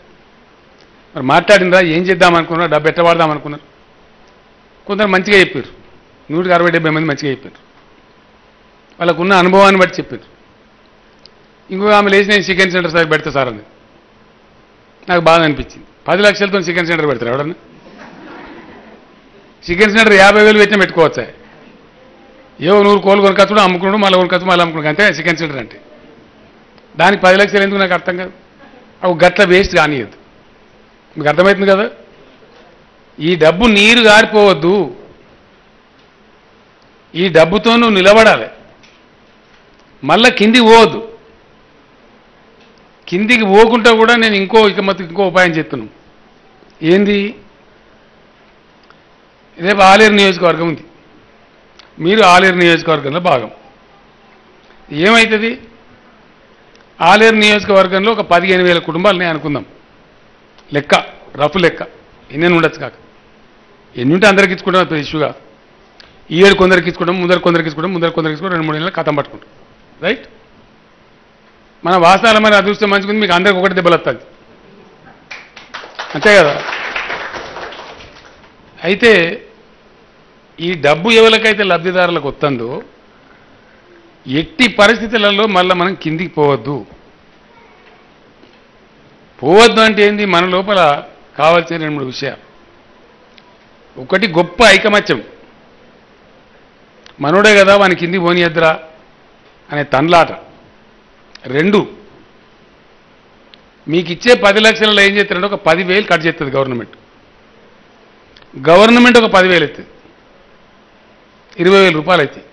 మరి మాట్లాడినరా ఏం చేద్దామనుకున్నారా డబ్బు ఎట్ట వాడదామనుకున్నారు కొందరు మంచిగా చెప్పారు నూటికి అరవై డెబ్బై మంది మంచిగా చెప్పారు, వాళ్ళకున్న అనుభవాన్ని బట్టి చెప్పారు. ఇంకో ఆమె లేచి నేను చికెన్ సెంటర్ సార్ పెడతా సార్ అని నాకు బాగా అనిపించింది. పది లక్షలతో చికెన్ సెంటర్ పెడతారు ఎవడన్నా? చికెన్ సెంటర్ యాభై వేలు పెట్టినా పెట్టుకోవచ్చా? ఏవో నూరు కోళ్ళు కొనుకొచ్చుడు అమ్ముకున్నాడు, మళ్ళీ కొనుకొచ్చు మళ్ళీ అమ్ముకున్నాడు, అంతే చికెన్ సెంటర్ అంటే. దానికి పది లక్షలు ఎందుకు నాకు అర్థం కాదు. అవి గట్ల వేస్ట్ కానియద్దు. మీకు అర్థమవుతుంది కదా? ఈ డబ్బు నీరు గారిపోవద్దు, ఈ డబ్బుతో నువ్వు నిలబడాలి, మళ్ళా కిందికి పోవద్దు. కిందికి పోకుండా కూడా నేను ఇంకో ఇక మొత్తం ఇంకో ఉపాయం చెప్తున్నాను. ఏంది? రేపు ఆలేరు నియోజకవర్గం ఉంది, మీరు ఆలేరు నియోజకవర్గంలో భాగం. ఏమవుతుంది? ఆలేరు నియోజకవర్గంలో ఒక పదిహేను వేల కుటుంబాలని అనుకుందాం, లెక్క రఫ్ లెక్క, ఎన్ని ఉండొచ్చు కాక ఎన్ని ఉంటే అందరికి ఇచ్చుకుంటాం పెద్ద ఇష్యూగా. ఈ ఏడు కొందరికి ఇచ్చుకుంటాం, ముందర కొందరికి ఇచ్చుకుంటాం, ముందర కొందరికి ఇచ్చుకుంటాం, రెండు మూడు నెలలు కథం పట్టుకుంటాం. రైట్? మన వాస్తవాల మరి అదృష్టం మంచుకుంది, మీకు అందరికి ఒకటి దెబ్బలు వస్తుంది, అంతే కదా? అయితే ఈ డబ్బు ఎవరికైతే లబ్ధిదారులకు వస్తుందో ఎట్టి పరిస్థితులలో మళ్ళీ మనం కిందికి పోవద్దు. పోవద్దు అంటే ఏంది? మన లోపల కావాల్సిన రెండు మూడు విషయాలు. ఒకటి గొప్ప ఐకమత్యం, మనోడే కదా వాని కింది పోనీయద్దురా అనే తన్లాట. రెండు, మీకు ఇచ్చే పది లక్షలలో ఏం చేస్తారంటే ఒక పదివేలు కట్ చేస్తుంది గవర్నమెంట్. గవర్నమెంట్ ఒక పదివేలు అవుతుంది, ఇరవై వేల రూపాయలు అవుతాయి.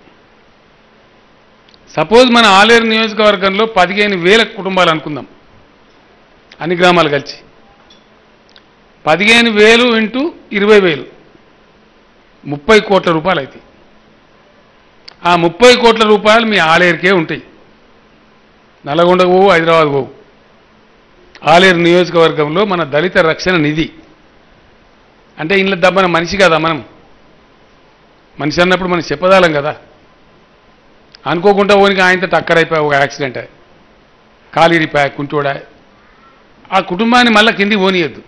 సపోజ్ మన ఆలేరు నియోజకవర్గంలో పదిహేను వేల కుటుంబాలు అనుకుందాం, అన్ని గ్రామాలు కలిసి. పదిహేను వేలు ఇంటూ ఇరవై వేలు ముప్పై కోట్ల రూపాయలు అవుతాయి. ఆ ముప్పై కోట్ల రూపాయలు మీ ఆలేరుకే ఉంటాయి, నల్గొండకు పోవు, హైదరాబాద్ పోవు. ఆలేరు నియోజకవర్గంలో మన దళిత రక్షణ నిధి అంటే ఇంట్లో దబ్బన మనిషి కదా, మనం మనిషి అన్నప్పుడు మనం చెప్పదాలం కదా. అనుకోకుండా ఓనికి ఆయనతో టక్కరైపోయా, ఒక యాక్సిడెంట్ కాలిరిపోయా, కుంటోడా, ఆ కుటుంబాన్ని మళ్ళీ కిందికి పోనీయద్దు.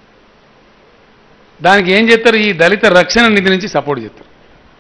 దానికి ఏం చేస్తారు? ఈ దళిత రక్షణ నిధి నుంచి సపోర్ట్ చేస్తారు.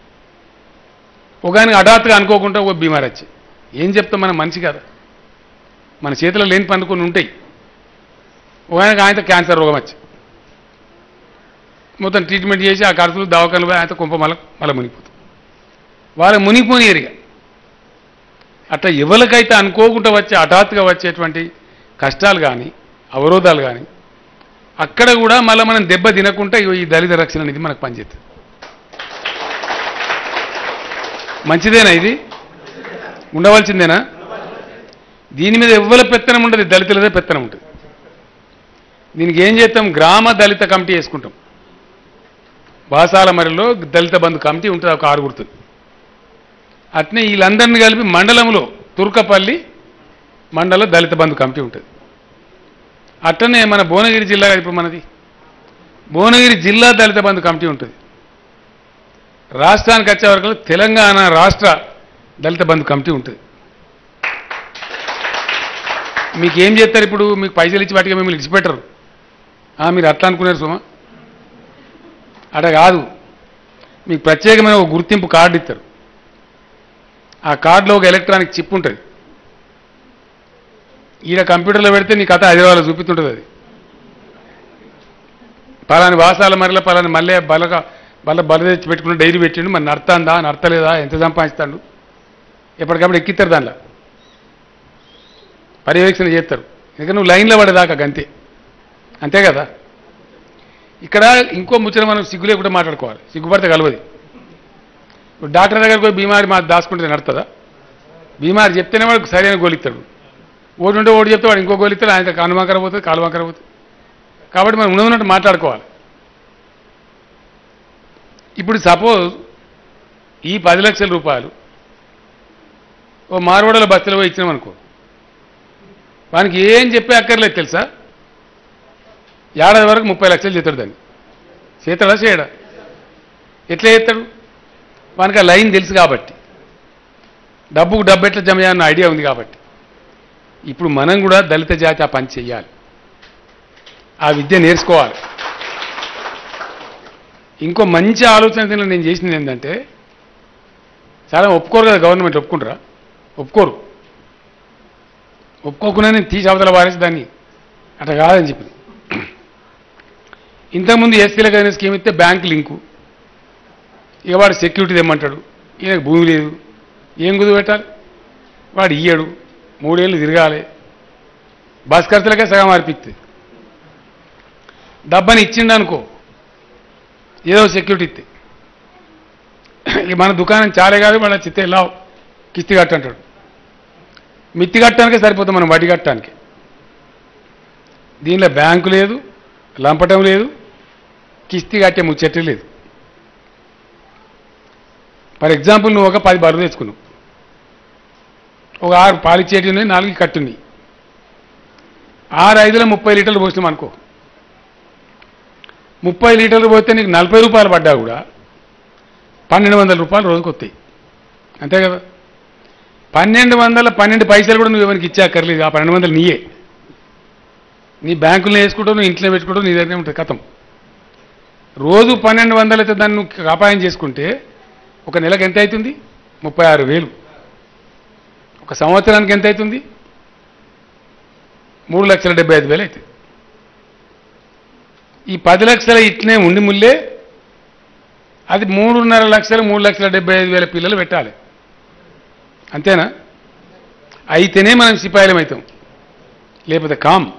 ఒక ఆయనకి హఠాత్తుగా అనుకోకుండా ఓ బీమార్ వచ్చి ఏం చెప్తాం? మనం మనిషి కదా, మన చేతిలో లేని పనులు కొన్ని ఉంటాయి. ఒక ఆయనకు ఆయనతో క్యాన్సర్ రోగం వచ్చి మొత్తం ట్రీట్మెంట్ చేసి ఆ ఖర్చులు దవాఖానలు పోయి ఆయనతో కుంప మళ్ళీ మళ్ళీ మునిగిపోతుంది. వాళ్ళకి మునిగిపోని ఎరిగా. అట్లా ఎవరికైతే అనుకోకుండా వచ్చే హఠాత్తుగా వచ్చేటువంటి కష్టాలు కానీ అవరోధాలు కానీ అక్కడ కూడా మళ్ళీ మనం దెబ్బ తినకుండా ఈ దళిత రక్షణ అనేది మనకు పనిచేస్తుంది. మంచిదేనా? ఇది ఉండవలసిందేనా? దీని మీద ఎవ్వల పెత్తనం ఉండదు, దళితులదే పెత్తనం ఉంటుంది. దీనికి ఏం చేస్తాం? గ్రామ దళిత కమిటీ వేసుకుంటాం. బాసాల మరిలో దళిత బంధు కమిటీ ఉంటుంది, ఒక ఆరుగురుతుంది. అట్నే వీళ్ళందరినీ కలిపి మండలంలో తుర్కపల్లి మండల దళిత బంధు కమిటీ ఉంటుంది. అట్లనే మన భువనగిరి జిల్లా, ఇప్పుడు మనది భువనగిరి జిల్లా దళిత బంధు కమిటీ ఉంటుంది. రాష్ట్రానికి వచ్చే వరకు తెలంగాణ రాష్ట్ర దళిత బంధు కమిటీ ఉంటుంది. మీకు ఏం చేస్తారు? ఇప్పుడు మీకు పైసలు ఇచ్చి వాటికి మిమ్మల్ని ఇచ్చిపెట్టరు. మీరు అట్లా అనుకున్నారు సుమా, అట కాదు. మీకు ప్రత్యేకమైన ఒక గుర్తింపు కార్డు ఇస్తారు. ఆ కార్డులో ఒక ఎలక్ట్రానిక్ చిప్ ఉంటుంది. ఈడ కంప్యూటర్లో పెడితే నీ కథ హైదరాబాద్లో చూపిస్తుంటుంది. అది పలాని వాసాల మరిలో పలాని మళ్ళీ బలగా బల బల తెచ్చి పెట్టుకుని డైరీ పెట్టిండు, మరి నడతాందా నడతలేదా, ఎంత సంపాదిస్తాడు, ఎప్పటికప్పుడు ఎక్కిస్తారు, దానిలో పర్యవేక్షణ చేస్తారు. ఎందుకంటే నువ్వు లైన్లో పడేదాకా గంతే, అంతే కదా. ఇక్కడ ఇంకో ముచ్చట మనం సిగ్గు లేకుండా మాట్లాడుకోవాలి, సిగ్గుపడితే కలవది. ఇప్పుడు డాక్టర్ దగ్గరకు పోయి బీమారి మా దాచుకుంటే నడుతుందా? బీమారి చెప్తేనే వాడికి సరైన గోలిస్తాడు. ఓటు ఉంటే ఓటు చెప్తే వాడు ఇంకో గోలిస్తాడు, ఆయన కానుమాకర పోతుంది, కాలుమాకర పోతుంది. కాబట్టి మనం ఉన్నట్టు మాట్లాడుకోవాలి. ఇప్పుడు సపోజ్ ఈ పది లక్షల రూపాయలు ఓ మార్వాడల బస్తీలో పోయి ఇచ్చినామనుకో, వానికి ఏం చెప్పే అక్కర్లేదు తెలుసా. ఏడాది వరకు ముప్పై లక్షలు చేస్తాడు. దాన్ని చేస్తాడా చేయడా? ఎట్లా చేస్తాడు? వానికి ఆ లైన్ తెలుసు కాబట్టి, డబ్బుకు డబ్బు ఎట్లా జమ చేయాలన్న ఐడియా ఉంది కాబట్టి. ఇప్పుడు మనం కూడా దళిత జాతి ఆ పని చెయ్యాలి, ఆ విద్య నేర్చుకోవాలి. ఇంకో మంచి ఆలోచన నేను చేసింది ఏంటంటే, చాలా ఒప్పుకోరు కదా, గవర్నమెంట్ ఒప్పుకుంటారా? ఒప్పుకోరు. ఒప్పుకోకుండా నేను తీసి అవతల వారేసి దాన్ని అట్లా కాదని చెప్పింది. ఇంతకుముందు ఎస్సీలకు ఏదైనా స్కీమ్ ఇస్తే బ్యాంక్ లింకు, ఇక వాడు సెక్యూరిటీ తెమ్మంటాడు, ఈయనకు భూమి లేదు, ఏం కుదురు పెట్టాలి? వాడు ఇయ్యడు, మూడేళ్ళు తిరగాలి, బస్ ఖర్చులకే సగం అర్పిస్తే. డబ్బని ఇచ్చిండు అనుకో, ఏదో సెక్యూరిటీ ఇస్తే ఇక మన దుకాణం చాలే కాదు, వాళ్ళ చిత్తే లావు కిస్తి కట్టంటాడు. మిత్తి కట్టడానికే సరిపోతుంది మనం వడ్డీ కట్టడానికి. దీనిలో బ్యాంకు లేదు, లంపటం లేదు, కిస్తి కట్టే ముచ్చట్టు లేదు. ఫర్ ఎగ్జాంపుల్ నువ్వు ఒక పది బరువు తెచ్చుకున్నావు, ఒక ఆరు పాలిచ్చేటి ఉన్నాయి, నాలుగు కట్టున్నాయి. ఆరు ఐదులో ముప్పై లీటర్లు పోసినాం అనుకో, ముప్పై లీటర్లు పోతే నీకు నలభై రూపాయలు పడ్డా కూడా పన్నెండు వందల రూపాయలు రోజుకు వస్తాయి, అంతే కదా? పన్నెండు వందల పన్నెండు పైసలు కూడా నువ్వు ఎవరికి ఇచ్చాకర్లేదు, ఆ పన్నెండు వందలు నీయే. నీ బ్యాంకులో వేసుకుంటావు, నువ్వు ఇంట్లో పెట్టుకుంటావు, నీ దగ్గరే ఉంటుంది కథం. రోజు పన్నెండు వందలు అయితే దాన్ని నువ్వు కాపాయం చేసుకుంటే ఒక నెలకు ఎంత అవుతుంది? ముప్పై ఆరు వేలు. ఒక సంవత్సరానికి ఎంత అవుతుంది? మూడు లక్షల డెబ్బై ఐదు వేలు అవుతుంది. ఈ పది లక్షల ఇట్లనే ఉండి ముల్లే అది మూడున్నర లక్షలు మూడు లక్షల డెబ్బై ఐదు వేల పిల్లలు పెట్టాలి, అంతేనా? అయితేనే మనం సిపాయిలం అవుతాం, లేకపోతే కామ్.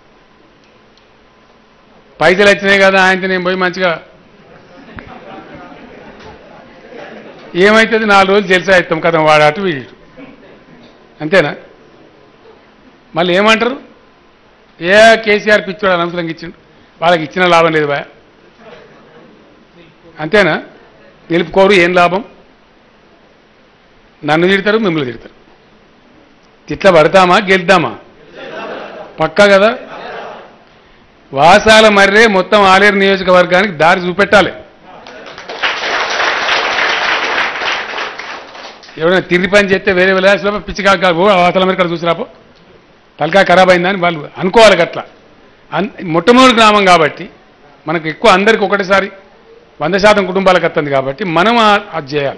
పైసలు వచ్చినాయి కదా ఆయనతో నేను పోయి మంచిగా ఏమవుతుంది, నాలుగు రోజులు జల్సా ఇస్తాం కదా, వాడాటు వీడు, అంతేనా? మళ్ళీ ఏమంటారు? ఏ కేసీఆర్ పిచ్చోడు అనవసరంగా ఇచ్చిండు, వాళ్ళకి ఇచ్చిన లాభం లేదు బా, అంతేనా? నిలుపుకోరు, ఏం లాభం? నన్ను తిడతారు, మిమ్మల్ని తిడతారు. తిట్ల పడతామా, గెలుద్దామా? పక్కా కదా? వాసాల మర్రే మొత్తం ఆలేరు నియోజకవర్గానికి దారి చూపెట్టాలి. ఎవరైనా తిరిగి పని చేస్తే వేరే విలాసలో పిచ్చికా వాసాల మరి ఇక్కడ చూసిరాపో తలకా ఖరాబ్ అయిందని వాళ్ళు అనుకోవాలి. అట్లా అన్ మొట్టమొదటి గ్రామం కాబట్టి మనకు ఎక్కువ అందరికి ఒకటిసారి వంద శాతం కుటుంబాలకు వస్తుంది కాబట్టి మనం అది చేయాలి.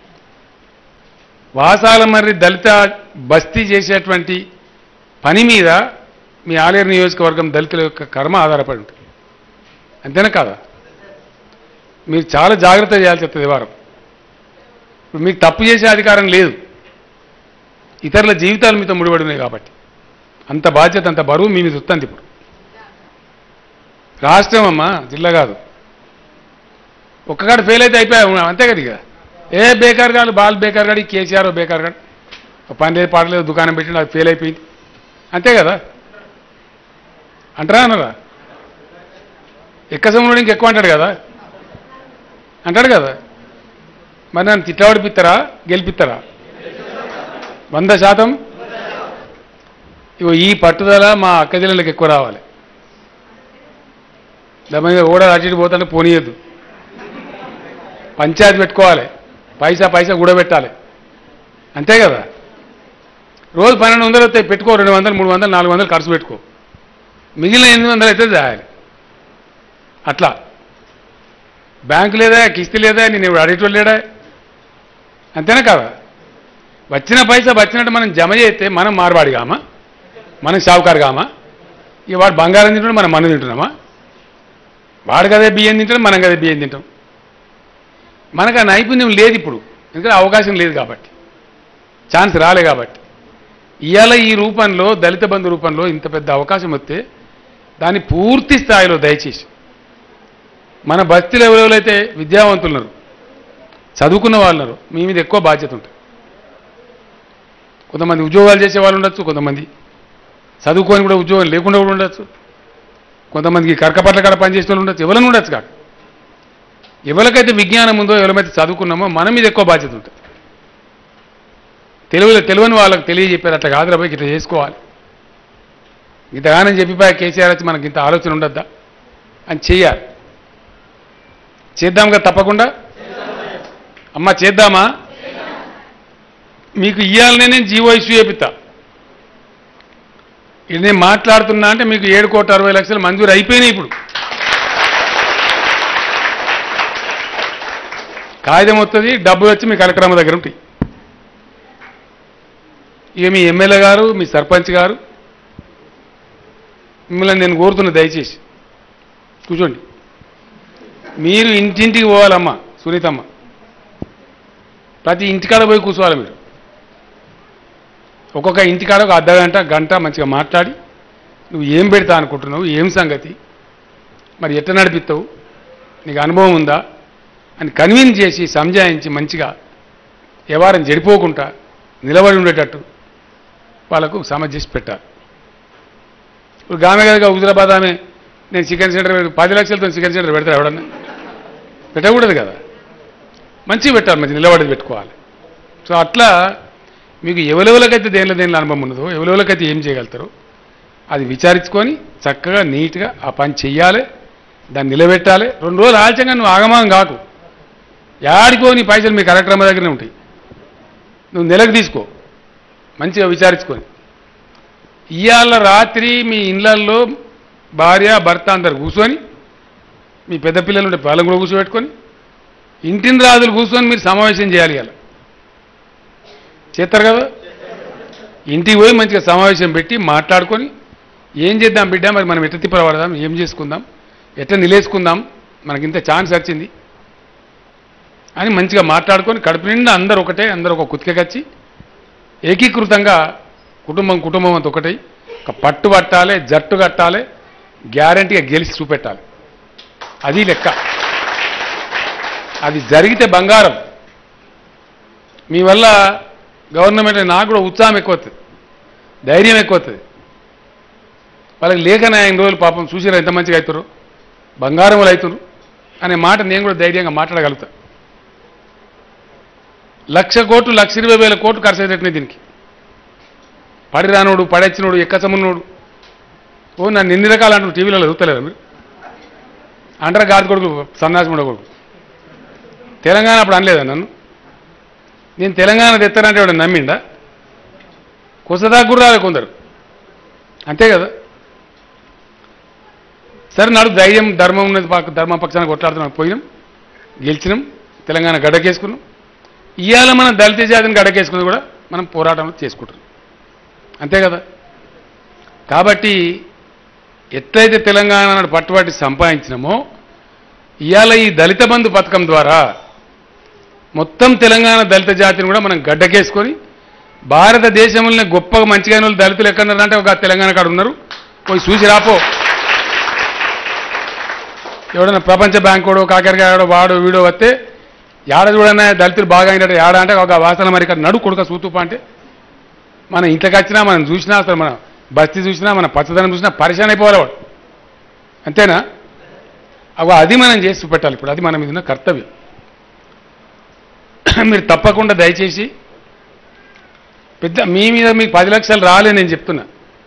వాసాల మర్రి దళిత బస్తీ చేసేటువంటి పని మీద మీ ఆలేరు నియోజకవర్గం దళితుల యొక్క కర్మ ఆధారపడి ఉంటుంది, అంతేనా కాదా? మీరు చాలా జాగ్రత్త చేయాల్సి వస్తుంది వారం. ఇప్పుడు మీకు తప్పు చేసే అధికారం లేదు, ఇతరుల జీవితాలు మీతో ముడిపడి ఉన్నాయి కాబట్టి అంత బాధ్యత, అంత బరువు మీ మీద వస్తుంది. ఇప్పుడు రాష్ట్రం అమ్మా, జిల్లా కాదు. ఒక్కగాడు ఫెయిల్ అయితే అయిపోయా, అంతే కదా? ఇక ఏ బేకార్ గాడు, బాల్ బేకార్ గాడు, కేసీఆర్ బేకార్ గాడు, పని లేదు పాట లేదు, దుకాణం పెట్టి నాకు ఫెయిల్ అయిపోయింది, అంతే కదా? అంటారా అనరా? ఎక్క సమయంలో ఇంకెక్కువ అంటాడు కదా, అంటాడు కదా? మరి నన్ను తిట్టవాడిపిస్తారా, గెలిపిస్తారా? వంద శాతం ఇగో ఈ పట్టుదల మా అక్క జిల్లాలకు ఎక్కువ రావాలి. దాని మీద కూడా అటు ఇటు పోతానే పోనీయద్దు, పంచాయతీ పెట్టుకోవాలి, పైసా పైసా కూడా పెట్టాలి, అంతే కదా? రోజు పన్నెండు వందలు వస్తాయి, పెట్టుకో, రెండు వందలు మూడు వందలు నాలుగు వందలు ఖర్చు పెట్టుకో, మిగిలిన ఎనిమిది వందలు అయితే చేయాలి. అట్లా బ్యాంకు లేదా, కిస్తీ లేదా, నేను ఇప్పుడు అడిగేటోళ్ళు లేడా, అంతేనా కదా? వచ్చిన పైసా వచ్చినట్టు మనం జమ చేస్తే మనం మార్వాడి కామా, మనం షావుకారు కామా? ఇక వాడు బంగారం తింటాడు, మనం మనం తింటున్నామా? వాడు కదే బియ్యం తింటాడు, మనం కదే బియ్యం తింటాం. మనకు ఆ నైపుణ్యం లేదు ఇప్పుడు, ఎందుకంటే అవకాశం లేదు కాబట్టి, ఛాన్స్ రాలే కాబట్టి. ఇవాళ ఈ రూపంలో దళిత బంధు రూపంలో ఇంత పెద్ద అవకాశం వస్తే దాన్ని పూర్తి స్థాయిలో దయచేసి మన బస్తీలో ఎవరెవరైతే విద్యావంతులు ఉన్నారు, చదువుకున్న వాళ్ళు ఉన్నారు, మీ మీద ఎక్కువ బాధ్యత ఉంటుంది. కొంతమంది ఉద్యోగాలు చేసే వాళ్ళు ఉండొచ్చు, కొంతమంది చదువుకొని కూడా ఉద్యోగం లేకుండా కూడా ఉండొచ్చు, కొంతమందికి కరకపట్ల కాడ పనిచేసే వాళ్ళు ఉండొచ్చు, ఎవరైనా ఉండొచ్చు. కాదు ఎవరికైతే విజ్ఞానం ఉందో, ఎవరైతే చదువుకున్నామో మన మీద ఎక్కువ బాధ్యత ఉంటుంది. తెలుగులో తెలియని వాళ్ళకి తెలియజెప్పారు, అట్లా కాదురా పోయి ఇట్లా చేసుకోవాలి, ఇంతగానని చెప్పిపోయా కేసీఆర్ వచ్చి మనకి ఇంత ఆలోచన ఉండద్దా అని చెయ్యాలి. చేద్దాం కదా తప్పకుండా. అమ్మ చేద్దామా? మీకు ఇవ్వాలనే నేను జీవో ఇష్యూ చేపిస్తా. ఇది నేను మాట్లాడుతున్నా అంటే మీకు ఏడు కోట్ల అరవై లక్షలు మంజూరు అయిపోయినాయి. ఇప్పుడు కాగితం వస్తుంది, డబ్బులు వచ్చి మీ కలెక్టర్ అమ్మ దగ్గర ఉంటాయి. ఇక మీ ఎమ్మెల్యే గారు మీ సర్పంచ్ గారు మిమ్మల్ని నేను కోరుతున్నా, దయచేసి కూర్చోండి. మీరు ఇంటింటికి పోవాలమ్మా సునీతమ్మ, ప్రతి ఇంటికాడ పోయి కూర్చోవాలి. మీరు ఒక్కొక్క ఇంటికాడ ఒక అర్ధ గంట గంట మంచిగా మాట్లాడి నువ్వు ఏం పెడతా అనుకుంటున్నావు, ఏం సంగతి, మరి ఎట్లా నడిపిస్తావు, నీకు అనుభవం ఉందా అని కన్విన్స్ చేసి సంజాయించి మంచిగా వ్యవహారం చెడిపోకుండా నిలబడి ఉండేటట్టు వాళ్ళకు సమస్య చేసి పెట్టాలి. ఇప్పుడు గామె కదా హుజురాబాద్ ఆమె నేను చికెన్ సెంటర్ పది లక్షలతో చికెన్ సెంటర్ పెడతారు, ఎవడన్నా పెట్టకూడదు కదా, మంచిగా పెట్టాలి, మంచి నిలబడి పెట్టుకోవాలి. సో అట్లా మీకు ఎవరెవరికైతే దేనిలో దేనిలో అనుభవం ఉన్నదో, ఎవరెవరికైతే ఏం చేయగలుగుతారో అది విచారించుకొని చక్కగా నీట్గా ఆ పని చెయ్యాలి, దాన్ని నిలబెట్టాలి. రెండు రోజులు ఆలస్యంగా నువ్వు ఆగమాగం కాకు, యాడికో నీ పైసలు మీ కలెక్టర్ అమ్మ దగ్గరనే ఉంటాయి, నువ్వు నెలకు తీసుకో మంచిగా విచారించుకొని. ఇవాళ రాత్రి మీ ఇళ్ళల్లో భార్య భర్త అందరు కూర్చొని, మీ పెద్ద పిల్లలు ఉంటే వాళ్ళని కూడా కూర్చోబెట్టుకొని, ఇంటిని రాజులు కూర్చొని మీరు సమావేశం చేయాలి. ఇలా చేస్తారు కదా, ఇంటికి పోయి మంచిగా సమావేశం పెట్టి మాట్లాడుకొని ఏం చేద్దాం బిడ్డ, మరి మనం ఎట్లా తిప్పలపడదాం, ఏం చేసుకుందాం, ఎట్లా నిలేసుకుందాం, మనకి ఇంత ఛాన్స్ వచ్చింది అని మంచిగా మాట్లాడుకొని కడుపు నిండా అందరూ ఒకటే, అందరూ ఒక కుతికచ్చి ఏకీకృతంగా కుటుంబం కుటుంబం అంతా ఒకటై ఒక పట్టు పట్టాలి, జట్టు కట్టాలి, గ్యారంటీగా గెలిచి చూపెట్టాలి. అది లెక్క. అది జరిగితే బంగారం. మీ వల్ల గవర్నమెంట్ నాకు కూడా ఉత్సాహం ఎక్కువ వస్తుంది, ధైర్యం ఎక్కువ వస్తుంది. వాళ్ళకి లేకనే ఆయన రోజులు పాపం చూసిరా ఎంత మంచిగా అవుతారు, బంగారములు అవుతారు అనే మాట నేను కూడా ధైర్యంగా మాట్లాడగలుగుతా. లక్ష కోట్లు లక్ష ఇరవై వేల కోట్లు ఖర్చు అయ్యేటట్టునే దీనికి. పడిరానోడు పడెచ్చినోడు ఎక్కచమున్నోడు ఓ నన్ను ఎన్ని రకాలు అంటారు, టీవీలలో చూస్తలేరు మీరు అంటారా, గాది కొడుకు సన్నాసిముడ కొడుకు. తెలంగాణ అప్పుడు అనలేదా నన్ను, నేను తెలంగాణ తెస్తానంటే వాడు నమ్మిండా, కొసదాకా కూడా రాలే కొందరు, అంతే కదా. సరే నాడు ధైర్యం ధర్మం ఉన్నది, ధర్మ పక్షాన్ని కొట్లాడుతున్నాం, పోయినాం, గెలిచినాం, తెలంగాణ గడ్డకేసుకున్నాం. ఇవాళ మనం దళిత జాతిని గడ్డకేసుకుని కూడా మనం పోరాటం చేసుకుంటున్నాం, అంతే కదా. కాబట్టి ఎట్లయితే తెలంగాణ నాడు పట్టుబట్టి సంపాదించినామో ఇవాళ ఈ దళిత బంధు పథకం ద్వారా మొత్తం తెలంగాణ దళిత జాతిని కూడా మనం గడ్డకేసుకొని భారతదేశంలోనే గొప్పగా మంచిగా వాళ్ళు దళితులు ఎక్కడున్నారంటే ఒక తెలంగాణ కాడ ఉన్నారు, పోయి చూసి రాపో. ఎవడన్నా ప్రపంచ బ్యాంక్ వాడో కాకరకాయడో వాడో వీడో వస్తే ఏడ చూడన్నా దళితులు బాగా అయినట్టు ఏడ అంటే ఒక వాసన మరి ఇక్కడ నడు కొడుక సూతుప అంటే మన ఇంట్లోకి వచ్చినా మనం చూసినా అసలు మన బస్తీ చూసినా మన పచ్చదనం చూసినా పరిశాన్ అయిపోవాలి వాడు, అంతేనా. అవ అది మనం చేసి చూపెట్టాలి. ఇప్పుడు అది మన మీద ఉన్న కర్తవ్యం. మీరు తప్పకుండా దయచేసి పెద్ద మీ మీద మీకు పది లక్షలు రాలే నేను చెప్తున్నా,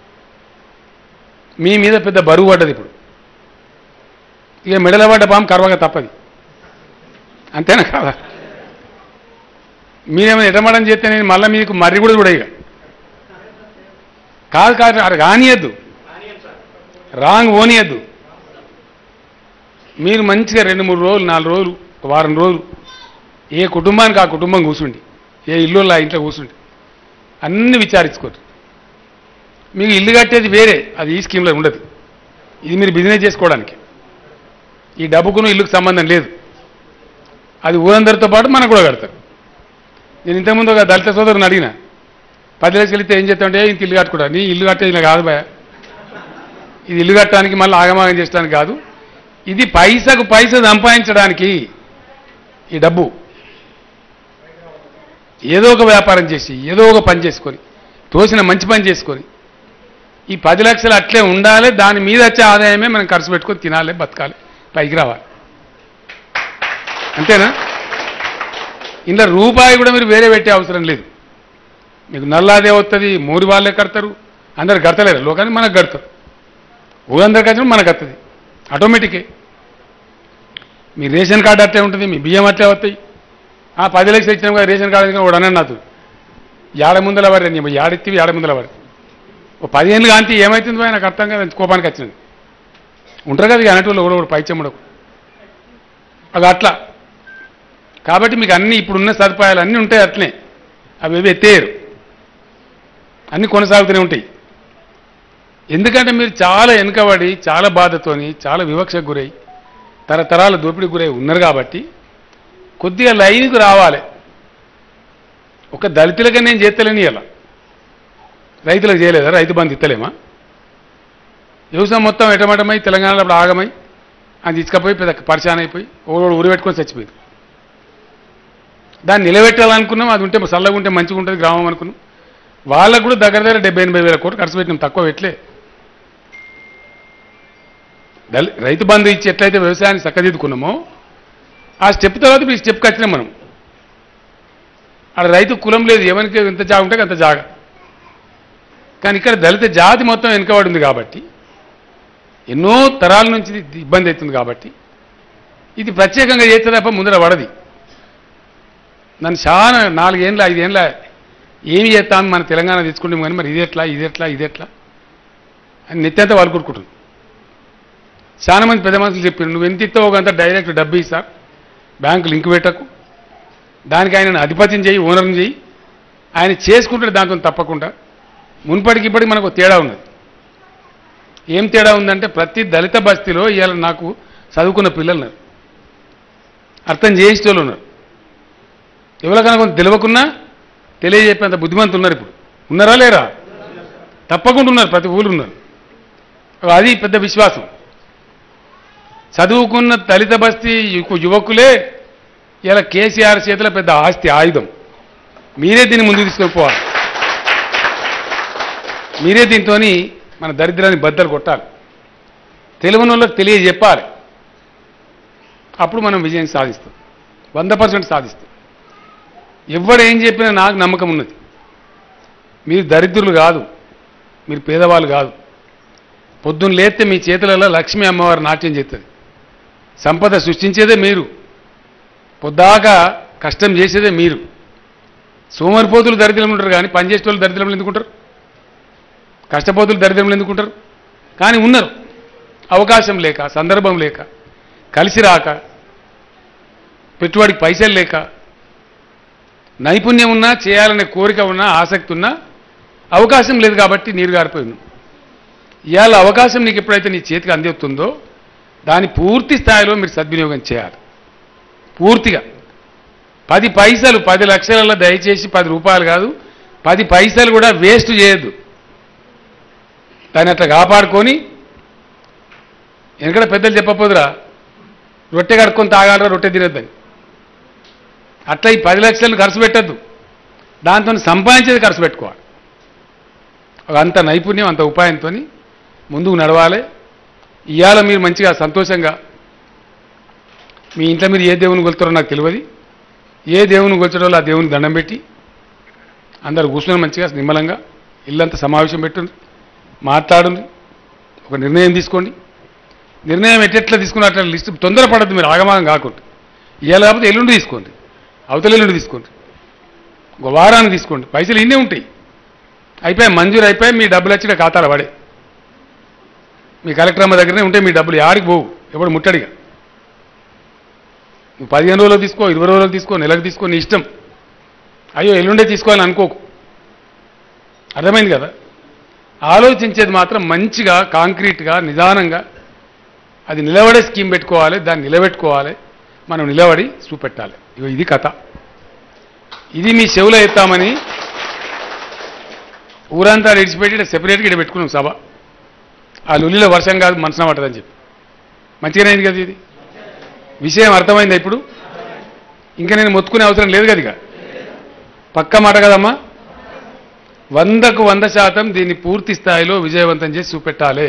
మీ మీద పెద్ద బరువు పడ్డది. ఇప్పుడు ఇక మెడల పడ్డ పాము కరవగా తప్పది, అంతేనా కాదా. మీరేమైనా ఎటమడం చేస్తే నేను మళ్ళీ మీకు మర్రి కూడా కూడా ఇక కాదు కాదు అది రానియద్దు, రాంగ్ ఓనియద్దు. మీరు మంచిగా రెండు మూడు రోజులు నాలుగు రోజులు వారం రోజులు ఏ కుటుంబానికి ఆ కుటుంబం కూర్చుండి, ఏ ఇల్లు ఆ ఇంట్లో కూర్చుండి అన్నీ విచారించుకోరు. మీకు ఇల్లు కట్టేది వేరే, అది ఈ స్కీమ్లో ఉండదు. ఇది మీరు బిజినెస్ చేసుకోవడానికి, ఈ డబ్బుకును ఇల్లుకు సంబంధం లేదు. అది ఊరందరితో పాటు మనకు కూడా కడతారు. నేను ఇంతకుముందు ఒక దళిత సోదరుని అడిగిన, పది లక్షలు ఇస్తే ఏం చేస్తామంటే ఇంత ఇల్లు కట్టుకుంటా. నీ ఇల్లు కట్టేది ఇలా కాదు భయ, ఇది ఇల్లు కట్టడానికి మళ్ళీ ఆగమాగం చేయడానికి కాదు, ఇది పైసకు పైస సంపాదించడానికి. ఈ డబ్బు ఏదో ఒక వ్యాపారం చేసి ఏదో ఒక పని చేసుకొని తోసిన మంచి పని చేసుకొని ఈ పది లక్షలు అట్లే ఉండాలి. దాని మీద వచ్చే ఆదాయమే మనం ఖర్చు పెట్టుకొని తినాలి, బతకాలి, పైకి రావాలి, అంతేనా. ఇందులో రూపాయి కూడా మీరు వేరే పెట్టే అవసరం లేదు. మీకు నల్లాదే వస్తుంది, మూరి వాళ్ళే కడతారు, అందరు కడతలేరు లోకాన్ని మనకు కడతారు, ఊరందరికి వచ్చిన మనకు వస్తుంది ఆటోమేటికే. మీ రేషన్ కార్డు అట్లే ఉంటుంది, మీ బియ్యం అట్లే వస్తాయి. ఆ పది లక్షలు ఇచ్చినా కూడా రేషన్ కార్డు ఇచ్చిన వాడు అన్నాడు నాకు ఏడ ముందల పడి నీ ఏడెత్తివి ఏడ ముందల పడి ఓ పదిహేనులు కాంతి ఏమవుతుంది నాకు అర్థం కాదు, కోపానికి వచ్చినది ఉంటారు కదా అనేటోళ్ళు కూడా కూడా పైచెమ్మడకు అది అట్లా. కాబట్టి మీకు అన్నీ ఇప్పుడున్న సదుపాయాలు అన్నీ ఉంటాయి అట్లనే, అవి ఏవి ఎత్తేయరు. అన్నీ కొనసాగుతూనే ఉంటాయి. ఎందుకంటే మీరు చాలా వెనుకబడి చాలా బాధతోని చాలా వివక్షకు గురై తరతరాల దోపిడీకి గురై ఉన్నారు కాబట్టి కొద్దిగా లైన్కు రావాలి. ఒక దళితులకే నేను చేస్తలేని ఇలా రైతులకు చేయలేదా? రైతు బంధు ఇస్తలేమా? వ్యవసాయం మొత్తం ఎటమటమై తెలంగాణలో అప్పుడు ఆగమై అని తీసుకపోయి పెద్ద పరిశాన్ అయిపోయి ఓడు ఊరి పెట్టుకొని చచ్చిపోయింది. దాన్ని నిలబెట్టాలనుకున్నాం. అది ఉంటే చల్లగా ఉంటే మంచిగా ఉంటుంది గ్రామం అనుకున్నాం. వాళ్ళకు కూడా దగ్గర దగ్గర డెబ్బై ఎనభై వేల కోట్లు ఖర్చు పెట్టినాం. తక్కువ పెట్టలే. దళి రైతు బంధు ఇచ్చి ఎట్లయితే వ్యవసాయాన్ని చక్కదిద్దుకున్నామో ఆ స్టెప్ తర్వాత ఈ స్టెప్కి వచ్చినాం మనం. అక్కడ రైతు కులం లేదు, ఎవరికి ఎంత జాగ ఉంటే అంత జాగ. కానీ ఇక్కడ దళిత జాతి మొత్తం వెనుకబడి ఉంది కాబట్టి ఎన్నో తరాల నుంచి ఇబ్బంది అవుతుంది కాబట్టి ఇది ప్రత్యేకంగా చేస్తే తప్ప ముందర పడది. నన్ను చాలా నాలుగేళ్ళ ఐదేళ్ళ ఏమి చేస్తామని మన తెలంగాణ తెచ్చుకుంటాం కానీ మరి ఇదెట్లా ఇదెట్లా ఇదెట్లా అని నెత్తంతా వాళ్ళు కొట్టుకుంటుంది. చాలా మంది పెద్ద మనుషులు చెప్పారు, నువ్వు ఎంత ఇస్తావు ఒకంత డైరెక్ట్ డబ్బు ఇస్తా, బ్యాంకు లింక్ పెట్టకు, దానికి ఆయన అధిపత్యం చేయి, ఓనర్ని చేయి, ఆయన చేసుకుంటాడు దాంతో తప్పకుండా. మున్పటికి ఇప్పటికి మనకు తేడా ఉన్నది. ఏం తేడా ఉందంటే ప్రతి దళిత బస్తీలో ఇవాళ నాకు చదువుకున్న పిల్లలు ఉన్నారు, అర్థం చేయించే వాళ్ళు ఉన్నారు. ఎవరికైనా కొంత తెలియకున్నా తెలియజెప్పేంత బుద్ధిమంతులు ఉన్నారు. ఇప్పుడు ఉన్నారా లేరా? తప్పకుండా ఉన్నారు, ప్రతి ఊళ్ళు ఉన్నారు. అది పెద్ద విశ్వాసం. చదువుకున్న దళిత బస్తీ యువకులే ఇలా కేసీఆర్ చేతిలో పెద్ద ఆస్తి ఆయుధం. మీరే దీన్ని ముందుకు తీసుకుపోవాలి. మీరే దీంతో మన దరిద్రాన్ని బద్దలు కొట్టాలి. తెలియని వాళ్ళకి తెలియజెప్పాలి. అప్పుడు మనం విజయం సాధిస్తాం, వంద పర్సెంట్ సాధిస్తాం. ఎవడు ఏం చెప్పినా నాకు నమ్మకం ఉన్నది. మీరు దరిద్రులు కాదు, మీరు పేదవాళ్ళు కాదు. పొద్దున్న లేస్తే మీ చేతులలో లక్ష్మీ అమ్మవారు నాట్యం చేస్తుంది. సంపద సృష్టించేదే మీరు, పొద్దాక కష్టం చేసేదే మీరు. సోమరిపోతులు దరిద్రం ఉంటారు కానీ పనిచేసేవాళ్ళు దరిద్రంలో ఎందుకుంటారు? కష్టపోతులు దరిద్రంలో ఎందుకుంటారు? కానీ ఉన్నారు. అవకాశం లేక, సందర్భం లేక, కలిసి రాక, పెట్టుబడికి పైసలు లేక, నైపుణ్యం ఉన్నా, చేయాలనే కోరిక ఉన్నా, ఆసక్తి ఉన్నా అవకాశం లేదు కాబట్టి నీరు గారిపోయి ఉన్నాం. ఇవాళ అవకాశం నీకు ఎప్పుడైతే నీ చేతికి అందిస్తుందో దాన్ని పూర్తి స్థాయిలో మీరు సద్వినియోగం చేయాలి. పూర్తిగా పది పైసలు పది లక్షలలో దయచేసి పది రూపాయలు కాదు, పది పైసలు కూడా వేస్ట్ చేయొద్దు. దాన్ని అట్లా కాపాడుకొని, ఎందుకంటే పెద్దలు చెప్పపోదురా రొట్టె కడుక్కొని తాగాలరా రొట్టె తినొద్దని. అట్లా ఈ పది లక్షలను ఖర్చు పెట్టద్దు, దాంతో సంపాదించేది ఖర్చు పెట్టుకోవాలి. అంత నైపుణ్యం అంత ఉపాయంతో ముందుకు నడవాలి. ఇవాళ మీరు మంచిగా సంతోషంగా మీ ఇంట్లో మీరు ఏ దేవుని కొలుతారో నాకు తెలియదు. ఏ దేవుని కొలిచడో ఆ దేవుని దండం పెట్టి అందరు కూర్చొని మంచిగా నిమ్మలంగా ఇల్లంతా సమావేశం పెట్టుండి మాట్లాడండి, ఒక నిర్ణయం తీసుకోండి. నిర్ణయం ఎట్టెట్లా తీసుకుని అట్లా లిస్ట్ తొందరపడద్దు, మీరు ఆగమాగం కాకుండా. ఇవాళ కాకపోతే ఎల్లుండి తీసుకోండి, అవతల ఎల్లుండి తీసుకోండి, ఒక వారాన్ని తీసుకోండి. పైసలు ఇన్నే ఉంటాయి. అయిపోయి మంజూరు అయిపోయి మీ డబ్బులు వచ్చి ఖాతాలో పడే. మీ కలెక్టర్ అమ్మ దగ్గరనే ఉంటే మీ డబ్బులు ఆడికి పోవు, ఎప్పుడు ముట్టడిగా. నువ్వు పదిహేను రోజులు తీసుకో, ఇరవై రోజులు తీసుకో, నెలకు తీసుకో, నీ ఇష్టం. అయ్యో ఎల్లుండే తీసుకోవాలని అనుకోకు. అర్థమైంది కదా? ఆలోచించేది మాత్రం మంచిగా కాంక్రీట్గా నిదానంగా అది నిలబడే స్కీమ్ పెట్టుకోవాలి, దాన్ని నిలబెట్టుకోవాలి. మనం నిలబడి చూపెట్టాలి. ఇగో ఇది కథ. ఇది మీ చెవులో ఎత్తామని ఊరంతా విడిచిపెట్టి సెపరేట్గా ఇక్కడ పెట్టుకున్నాం సభ. ఆ లుల్లిలో వర్షం కాదు మనసున పట్టదని చెప్పి. మంచిగానే అయింది కదా ఇది. విషయం అర్థమైందా ఇప్పుడు? ఇంకా నేను మొత్తుకునే అవసరం లేదు కదా. ఇక పక్క మాట కదమ్మా. వందకు వంద శాతం దీన్ని పూర్తి స్థాయిలో విజయవంతం చేసి చూపెట్టాలి.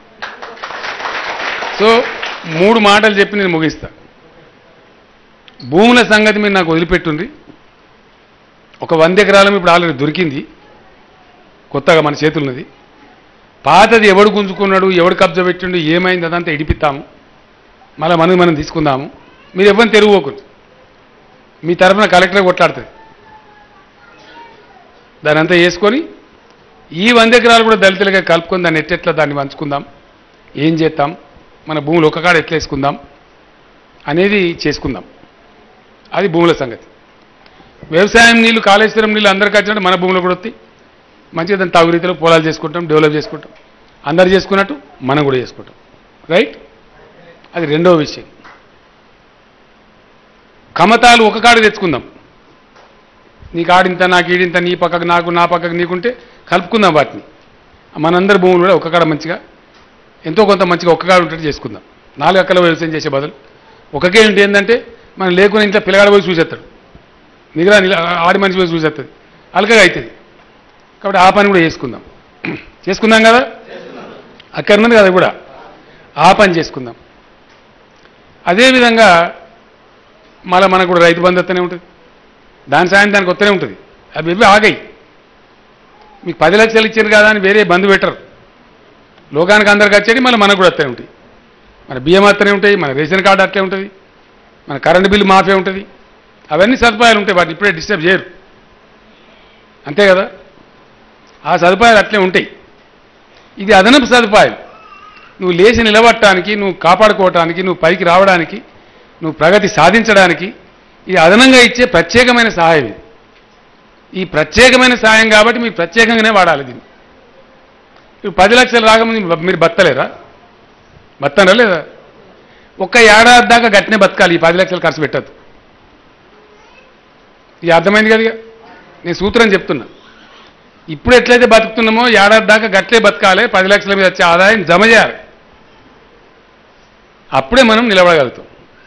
సో మూడు మాటలు చెప్పి నేను ముగిస్తా. భూముల సంగతి మీరు నాకు వదిలిపెట్టుండి. ఒక వంద ఎకరాలం ఇప్పుడు ఆల్రెడీ దొరికింది, కొత్తగా మన చేతులున్నది. పాతది ఎవడు గుంజుకున్నాడు, ఎవడు కబ్జా పెట్టిండు, ఏమైంది అదంతా ఇడిపిస్తాము. మళ్ళీ మనం మనం తీసుకుందాము. మీరు ఎవరిని తెరువుకోకండి. మీ తరఫున కలెక్టర్ కొట్లాడుతుంది. దాని అంతా వేసుకొని ఈ వంద ఎకరాలు కూడా దళితులుగా కలుపుకొని దాన్ని ఎట్టెట్లా దాన్ని పంచుకుందాం, ఏం చేద్దాం, మన భూములు ఒక కాడ ఎట్లా వేసుకుందాం అనేది చేసుకుందాం. అది భూముల సంగతి. వ్యవసాయం నీళ్లు, కాళేశ్వరం నీళ్ళు అందరికీ వచ్చినట్టు మన భూములు కూడా వస్తాయి. మంచిగా దాన్ని తగు రీతిలో పొలాలు చేసుకుంటాం, డెవలప్ చేసుకుంటాం. అందరు చేసుకున్నట్టు మనం కూడా చేసుకుంటాం. రైట్? అది రెండవ విషయం. కమతాలు ఒక కాడ తెచ్చుకుందాం. నీ కాడింత, నాకు ఈడింత, నీ పక్కకు నాకు, నా పక్కకు నీకుంటే కలుపుకుందాం వాటిని. మనందరి భూములు కూడా ఒక కాడ మంచిగా ఎంతో కొంత మంచిగా ఒక్క కాడ ఉంటే చేసుకుందాం. నాలుగు అక్కల వ్యవసాయం చేసే బదులు ఒకకే ఉంటే ఏంటంటే మనం లేకుని ఇంట్లో పిల్లగాడ పోయి చూసేస్తాడు, నిగరా ఆడి మనిషి పోయి చూసేస్తుంది, అలకగా అవుతుంది. కాబట్టి ఆ పని కూడా చేసుకుందాం. చేసుకుందాం కదా, అక్కడ ఉన్నది కదా కూడా, ఆ పని చేసుకుందాం. అదేవిధంగా మళ్ళీ మనకు కూడా రైతు బంధు వస్తూనే ఉంటుంది, దాని సాయం దానికి వస్తూనే ఉంటుంది. అవి ఇవి ఆగాయి. మీకు పది లక్షలు ఇచ్చారు కదా అని వేరే బంధు పెట్టరు. లోకానికి అందరికి వచ్చేది మళ్ళీ మనకు కూడా వస్తూనే ఉంటాయి. మన బియ్యం వస్తూనే ఉంటాయి, మన రేషన్ కార్డు అట్లే ఉంటుంది, మన కరెంటు బిల్లు మాఫీ ఉంటుంది. అవన్నీ సదుపాయాలు ఉంటాయి, వాటిని ఇప్పుడే డిస్టర్బ్ చేయరు. అంతే కదా, ఆ సదుపాయాలు అట్లే ఉంటాయి. ఇది అదనపు సదుపాయం. నువ్వు లేచి నిలబడటానికి, నువ్వు కాపాడుకోవటానికి, నువ్వు పైకి రావడానికి, నువ్వు ప్రగతి సాధించడానికి ఇది అదనంగా ఇచ్చే ప్రత్యేకమైన సహాయం. ఇది ఈ ప్రత్యేకమైన సహాయం కాబట్టి మీరు ప్రత్యేకంగానే వాడాలి దీన్ని. ఇప్పుడు పది లక్షలు రాకముందు మీరు బతలేరా? బతనరా లేదా? ఒక్క ఏడాది దాకా గట్టినే బతకాలి, ఈ పది లక్షలు ఖర్చు పెట్టద్దు. ఇది అర్థమైంది కదా? నేను సూత్రం చెప్తున్నా. ఇప్పుడు ఎట్లయితే బతుకుతున్నామో ఏడాది దాకా గట్లే బతకాలి, పది లక్షల మీద వచ్చే ఆదాయం జమ చేయాలి. అప్పుడే మనం నిలబడగలుగుతాం.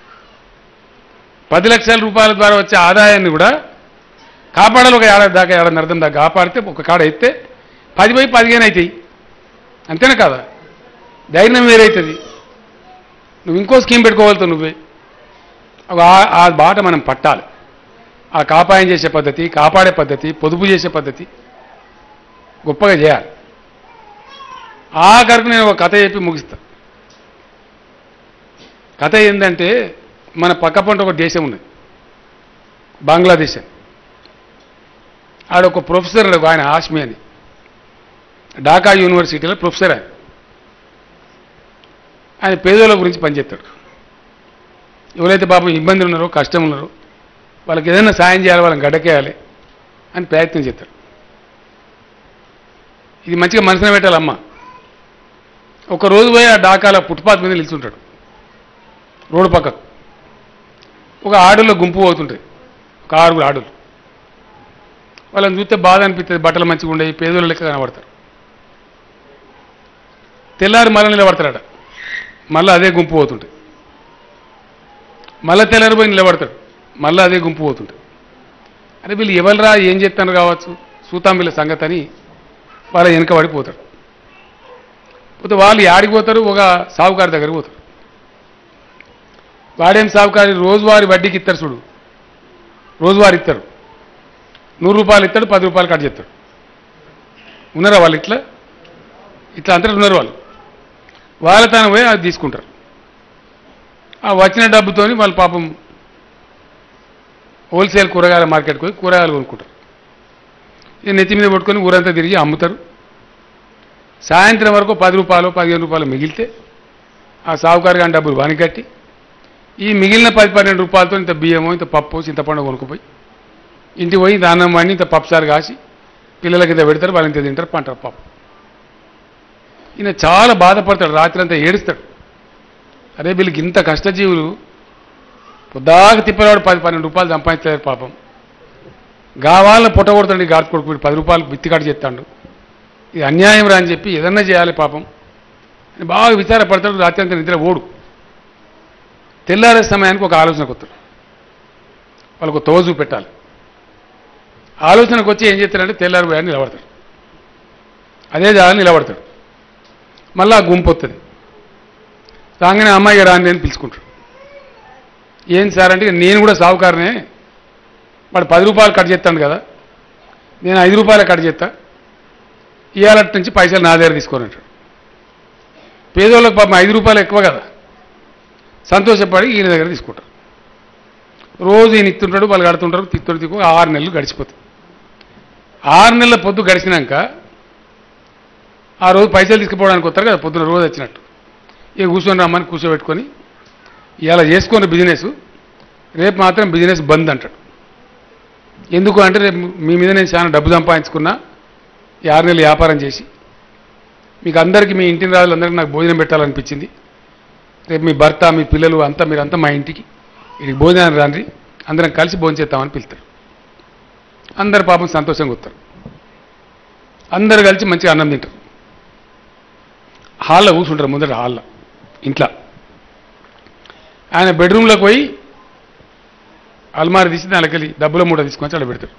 పది లక్షల రూపాయల ద్వారా వచ్చే ఆదాయాన్ని కూడా కాపాడాలి. ఒక ఏడాది దాకా, ఏడాది అర్థం దాకా కాపాడితే ఒక కాడ అయితే పది పోయి పదిహేను అవుతాయి. అంతేనా కదా? ధైర్యం వేరైతుంది. నువ్వు ఇంకో స్కీమ్ పెట్టుకోగలుగుతావు. నువ్వే ఆ బాట మనం పట్టాలి. ఆ కాపాయం చేసే పద్ధతి, కాపాడే పద్ధతి, పొదుపు చేసే పద్ధతి గొప్పగా చేయాలి. ఆఖరికి నేను ఒక కథ చెప్పి ముగిస్తా. కథ ఏంటంటే, మన పక్క పంట ఒక దేశం ఉన్నది, బంగ్లాదేశ్. ఆడ ఒక ప్రొఫెసర్, ఆయన హాష్మి అని, ఢాకా యూనివర్సిటీలో ప్రొఫెసర్. ఆయన ఆయన పేదోళ్ళ గురించి పనిచేస్తాడు. ఎవరైతే పాపం ఇబ్బందులు ఉన్నారో, కష్టం ఉన్నారో, వాళ్ళకి ఏదైనా సాయం చేయాలి, వాళ్ళని గడ్డకేయాలి అని ప్రయత్నం చేస్తాడు. ఇది మంచిగా మనసున పెట్టాలమ్మ. ఒక రోజు పోయి ఆ ఢాకాల ఫుట్పాత్ మీద నిల్చుంటాడు, రోడ్డు పక్కకు. ఒక ఆడోళ్ళ గుంపు పోతుంటుంది, ఒక ఆరుగురు ఆడోళ్ళు. వాళ్ళని చూస్తే బాధ అనిపిస్తుంది, బట్టలు మంచిగా ఉండేవి, పేదోళ్ళ లెక్క కనబడతారు. తెల్లారి మళ్ళీ నిలబడతాడట, మళ్ళీ అదే గుంపు పోతుంటుంది. మళ్ళీ తెల్లారి పోయి నిలబడతాడు, మళ్ళీ అదే గుంపు పోతుంటుంది. అరే వీళ్ళు ఎవరురా, ఏం చేస్తాను కావచ్చు, సూతాం వీళ్ళ సంగతి అని వాళ్ళ వెనక పడిపోతాడు. పోతే వాళ్ళు ఆడిపోతారు, ఒక సావుకారి దగ్గరికి పోతారు. వాడేం సావుకారి, రోజువారి వడ్డీకి ఇస్తారు చూడు, రోజువారి ఇస్తారు, నూరు రూపాయలు ఇస్తాడు, పది రూపాయలు కట్ చేస్తాడు. ఉన్నారా వాళ్ళు? ఇట్లా ఇట్లా అంతా ఉన్నారు వాళ్ళు. వాళ్ళ తన పోయి అది తీసుకుంటారు. ఆ వచ్చిన డబ్బుతోని వాళ్ళు పాపం హోల్సేల్ కూరగాయల మార్కెట్కి పోయి కూరగాయలు కొనుక్కుంటారు. ఈ నెత్తి మీద పట్టుకొని ఊరంతా తిరిగి అమ్ముతారు. సాయంత్రం వరకు పది రూపాయలు పదిహేను రూపాయలు మిగిలితే ఆ సావుకారు కానీ డబ్బులు వానికి కట్టి, ఈ మిగిలిన పది పన్నెండు రూపాయలతో ఇంత బియ్యమో, ఇంత పప్పు, చింతపండు కొనుక్కుపోయి ఇంటికి పోయి ఇంత అన్నం వండి, ఇంత పప్పుసారు కాసి పిల్లలకి ఇంత పెడతారు, వాళ్ళు ఇంత తింటారు, పంటారు పాపం. ఈయన చాలా బాధపడతాడు, రాత్రి అంతా ఏడుస్తాడు. అరే వీళ్ళకి ఇంత కష్టజీవులు పొద్దాక తిప్పేవాడు పది పన్నెండు రూపాయలు సంపాదించలేరు పాపం. గావాళ్ళని పుట్టగొడుతాడు, గాడి కొడుకు పది రూపాయలు బిత్తికాటు చేస్తాడు. ఇది అన్యాయం రా అని చెప్పి ఏదన్నా చేయాలి పాపం అని బాగా విచారపడతాడు. రాత్రి అంతా నిద్ర ఓడు. తెల్లారే సమయానికి ఒక ఆలోచనకు వస్తాడు, వాళ్ళకు తోజు పెట్టాలి. ఆలోచనకు వచ్చి ఏం చేస్తాడంటే తెల్లారి పోయాన్ని నిలబడతాడు, అదే జాగా నిలబడతాడు. మళ్ళీ ఆ గుంపు వస్తుంది. రాగానే అమ్మాయి రాని అని పిలుచుకుంటాడు. ఏం సార్ అంటే, నేను కూడా సావుకారనే, వాడు పది రూపాయలు కట్ చేస్తాను కదా, నేను ఐదు రూపాయలు కట్ చేస్తా, ఇవాళ నుంచి పైసలు నా దగ్గర తీసుకొని అంటాడు. పేదోళ్ళకి పాపం ఐదు రూపాయలు ఎక్కువ కదా, సంతోషపడి ఈయన దగ్గర తీసుకుంటారు. రోజు ఈయన ఇస్తుంటాడు, వాళ్ళు కడుతుంటారు, తిత్తుడు తిక్కు ఆరు నెలలు గడిచిపోతాయి. ఆరు నెలల పొద్దు గడిచినాక ఆ రోజు పైసలు తీసుకుపోవడానికి వస్తారు కదా, పొద్దున రోజు వచ్చినట్టు ఇక కూర్చొని రమ్మని కూర్చోబెట్టుకొని, ఇలా చేసుకున్న బిజినెస్ రేపు మాత్రం బిజినెస్ బంద్ అంటాడు. ఎందుకు అంటే, రేపు మీ మీద నేను చాలా డబ్బు సంపాదించుకున్నా, ఈ ఆరు నెలలు వ్యాపారం చేసి మీకు అందరికీ మీ ఇంటిని రాజులందరికీ నాకు భోజనం పెట్టాలనిపించింది. రేపు మీ భర్త మీ పిల్లలు అంతా మీరంతా మా ఇంటికి వీడికి భోజనాన్ని రాండి, అందరం కలిసి భోజనం చేద్దామని పిలుస్తారు. అందరు పాపం సంతోషంగా వస్తారు. అందరు కలిసి మంచిగా అన్నం తింటారు. హాల్లో కూర్చుంటారు, ముందర హాల్లో ఇంట్లో. ఆయన బెడ్రూమ్లోకి పోయి అల్మారి తీసి దానికెళ్ళి డబ్బుల మూట తీసుకొని అలా పెడతారు.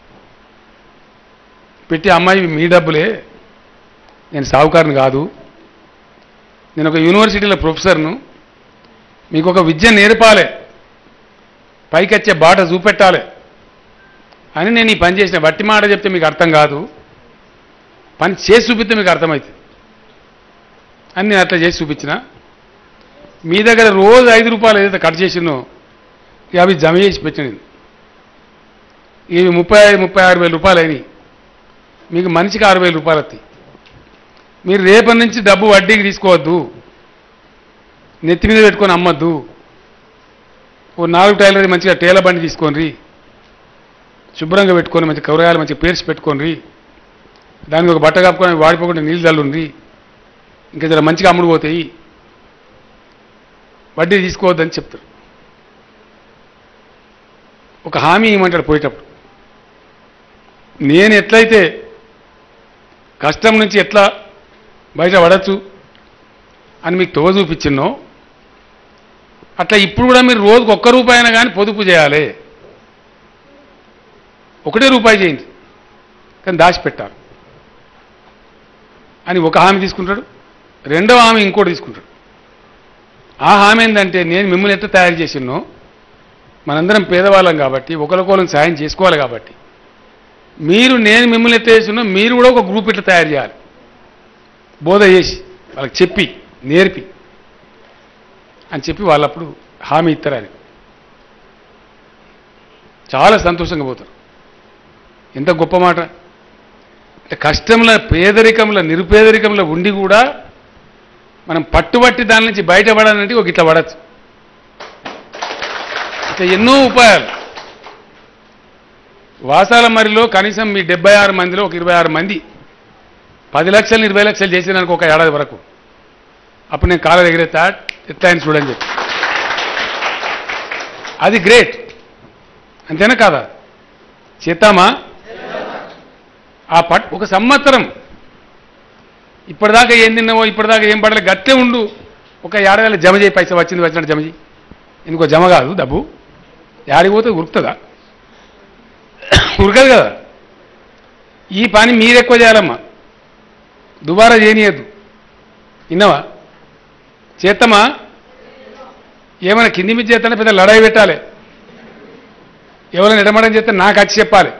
పెట్టి అమ్మాయి మీ డబ్బులే, నేను సావుకారుని కాదు, నేను ఒక యూనివర్సిటీలో ప్రొఫెసర్ను, మీకు ఒక విద్య నేర్పాలి, పైకి వచ్చే బాట చూపెట్టాలి అని నేను ఈ పని చేసిన. వట్టి మాట చెప్తే మీకు అర్థం కాదు, పని చేసి చూపిస్తే మీకు అర్థమవుతుంది అని నేను అట్లా చేసి చూపించిన. మీ దగ్గర రోజు ఐదు రూపాయలు ఏదైతే కట్ చేసినో ఇక అవి జమ చేసి పెట్టినది. ఇవి ముప్పై ముప్పై ఆరు వేల రూపాయలు అయినాయి. మీకు మనిషికి ఆరు వేల రూపాయలు వస్తాయి. మీరు రేపటి నుంచి డబ్బు వడ్డీకి తీసుకోవద్దు, నెత్తి మీద పెట్టుకొని అమ్మద్దు. ఓ నాలుగు టైలర్ మంచిగా టేల బండి తీసుకోండి, శుభ్రంగా పెట్టుకొని మంచి కూరగాయలు మంచిగా పేర్చి పెట్టుకోండి, దానికి ఒక బట్ట కప్పుకొని వాడిపోకుండా నీళ్ళు చల్లుండి, ఇంకా జర మంచిగా అమ్ముడు పోతాయి, వడ్డీ తీసుకోవద్దని చెప్తారు. ఒక హామీ ఇవ్వమంటాడు పోయేటప్పుడు. నేను ఎట్లయితే కష్టం నుంచి ఎట్లా బయట పడచ్చు అని మీకు తోవ చూపించినో అట్లా ఇప్పుడు కూడా మీరు రోజుకు ఒక్క రూపాయి అయినా కానీ పొదుపు చేయాలి. ఒకటే రూపాయి చేయండి కానీ దాచిపెట్టాలి అని ఒక హామీ తీసుకుంటాడు. రెండవ హామీ ఇంకోటి తీసుకుంటాడు. ఆ హామీ ఏంటంటే, నేను మిమ్మల్ని ఎట్లా తయారు చేసినో, మనందరం పేదవాళ్ళం కాబట్టి ఒకరికొకరు సాయం చేసుకోవాలి కాబట్టి, మీరు నేను మిమ్మల్ని ఎట్లా చేసినో మీరు కూడా ఒక గ్రూప్ ఇట్లా తయారు చేయాలి. బోధ చేసి వాళ్ళకి చెప్పి నేర్పి అని చెప్పి వాళ్ళప్పుడు హామీ ఇస్తారు. అని చాలా సంతోషంగా పోతారు. ఎంత గొప్ప మాట అంటే, కష్టంలో పేదరికంలో నిరుపేదరికంలో ఉండి కూడా మనం పట్టుబట్టి దాని నుంచి బయటపడాలంటే ఒక ఇట్లా పడచ్చు. ఇట్లా ఎన్నో ఉపాయాలు. వాసాల మరిలో కనీసం మీ డెబ్బై ఆరు మందిలో ఒక ఇరవై ఆరు మంది పది లక్షలు ఇరవై లక్షలు చేసినానికి ఒక ఏడాది వరకు, అప్పుడు నేను కాళ్ళ ఎగిరేస్తా ఎట్లా ఆయన చూడని చెప్పి, అది గ్రేట్. అంతేనా కాదా? చేద్దామా? ఆ పట్ ఒక సంవత్సరం ఇప్పటిదాకా ఏం తిన్నావో ఇప్పటిదాకా ఏం పడలే గట్టే ఉండు, ఒక ఏడాది జమ చేయి, పైసా వచ్చింది వచ్చినట్టు జమ చేయి. ఎందుకో జమ కాదు డబ్బు, యాడికి పోతే ఉరుకుతుందా? ఉరకదు కదా. ఈ పని మీరు ఎక్కువ చేయాలమ్మా, దుబారా చేయనీయద్దు. విన్నావా? చేస్తామా? ఏమైనా కింది మీద చేస్తానే పెద్ద లడాయి పెట్టాలి. ఎవరైనా ఎడమడం చేస్తే నాకు వచ్చి చెప్పాలి,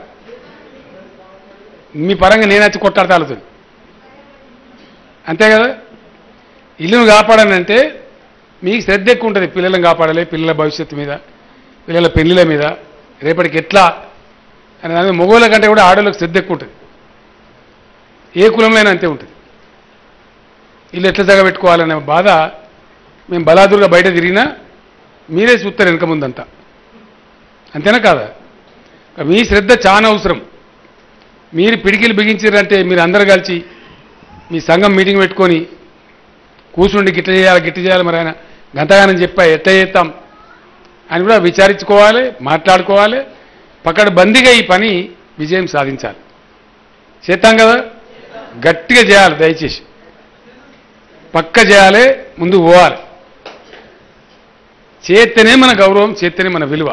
మీ పరంగా నేను వచ్చి కొట్టాడతాలుతుంది. అంతే కదా. ఇల్లును కాపాడానంటే మీకు శ్రద్ధ ఎక్కువ ఉంటుంది. పిల్లలను కాపాడాలి, పిల్లల భవిష్యత్తు మీద, పిల్లల పెళ్లిల మీద, రేపటికి ఎట్లా అని దాని మగవాళ్ళ కంటే కూడా ఆడవాళ్ళకి శ్రద్ధ ఎక్కువ ఉంటుంది. ఏ కులంలో అంతే ఉంటుంది. ఇల్లు ఎట్లా జగబెట్టుకోవాలనే బాధ మేము బలాదురుగా బయట తిరిగినా మీరే చూస్తారు వెనక ముందంతా. అంతేనా కాదా? మీ శ్రద్ధ చాలా అవసరం. మీరు పిడికిలు బిగించారంటే మీరు అందరూ కలిసి మీ సంఘం మీటింగ్ పెట్టుకొని కూర్చుండి గిట్ట చేయాలి గిట్ట చేయాలి, మరి ఆయన గంతగానం చెప్పా ఎట్లా చేస్తాం అని కూడా విచారించుకోవాలి, మాట్లాడుకోవాలి. పక్కడ బందీగా ఈ పని విజయం సాధించాలి. చేస్తాం కదా, గట్టిగా చేయాలి. దయచేసి పక్క చేయాలి, ముందు పోవాలి. చేస్తేనే మన గౌరవం, చేస్తేనే మన విలువ.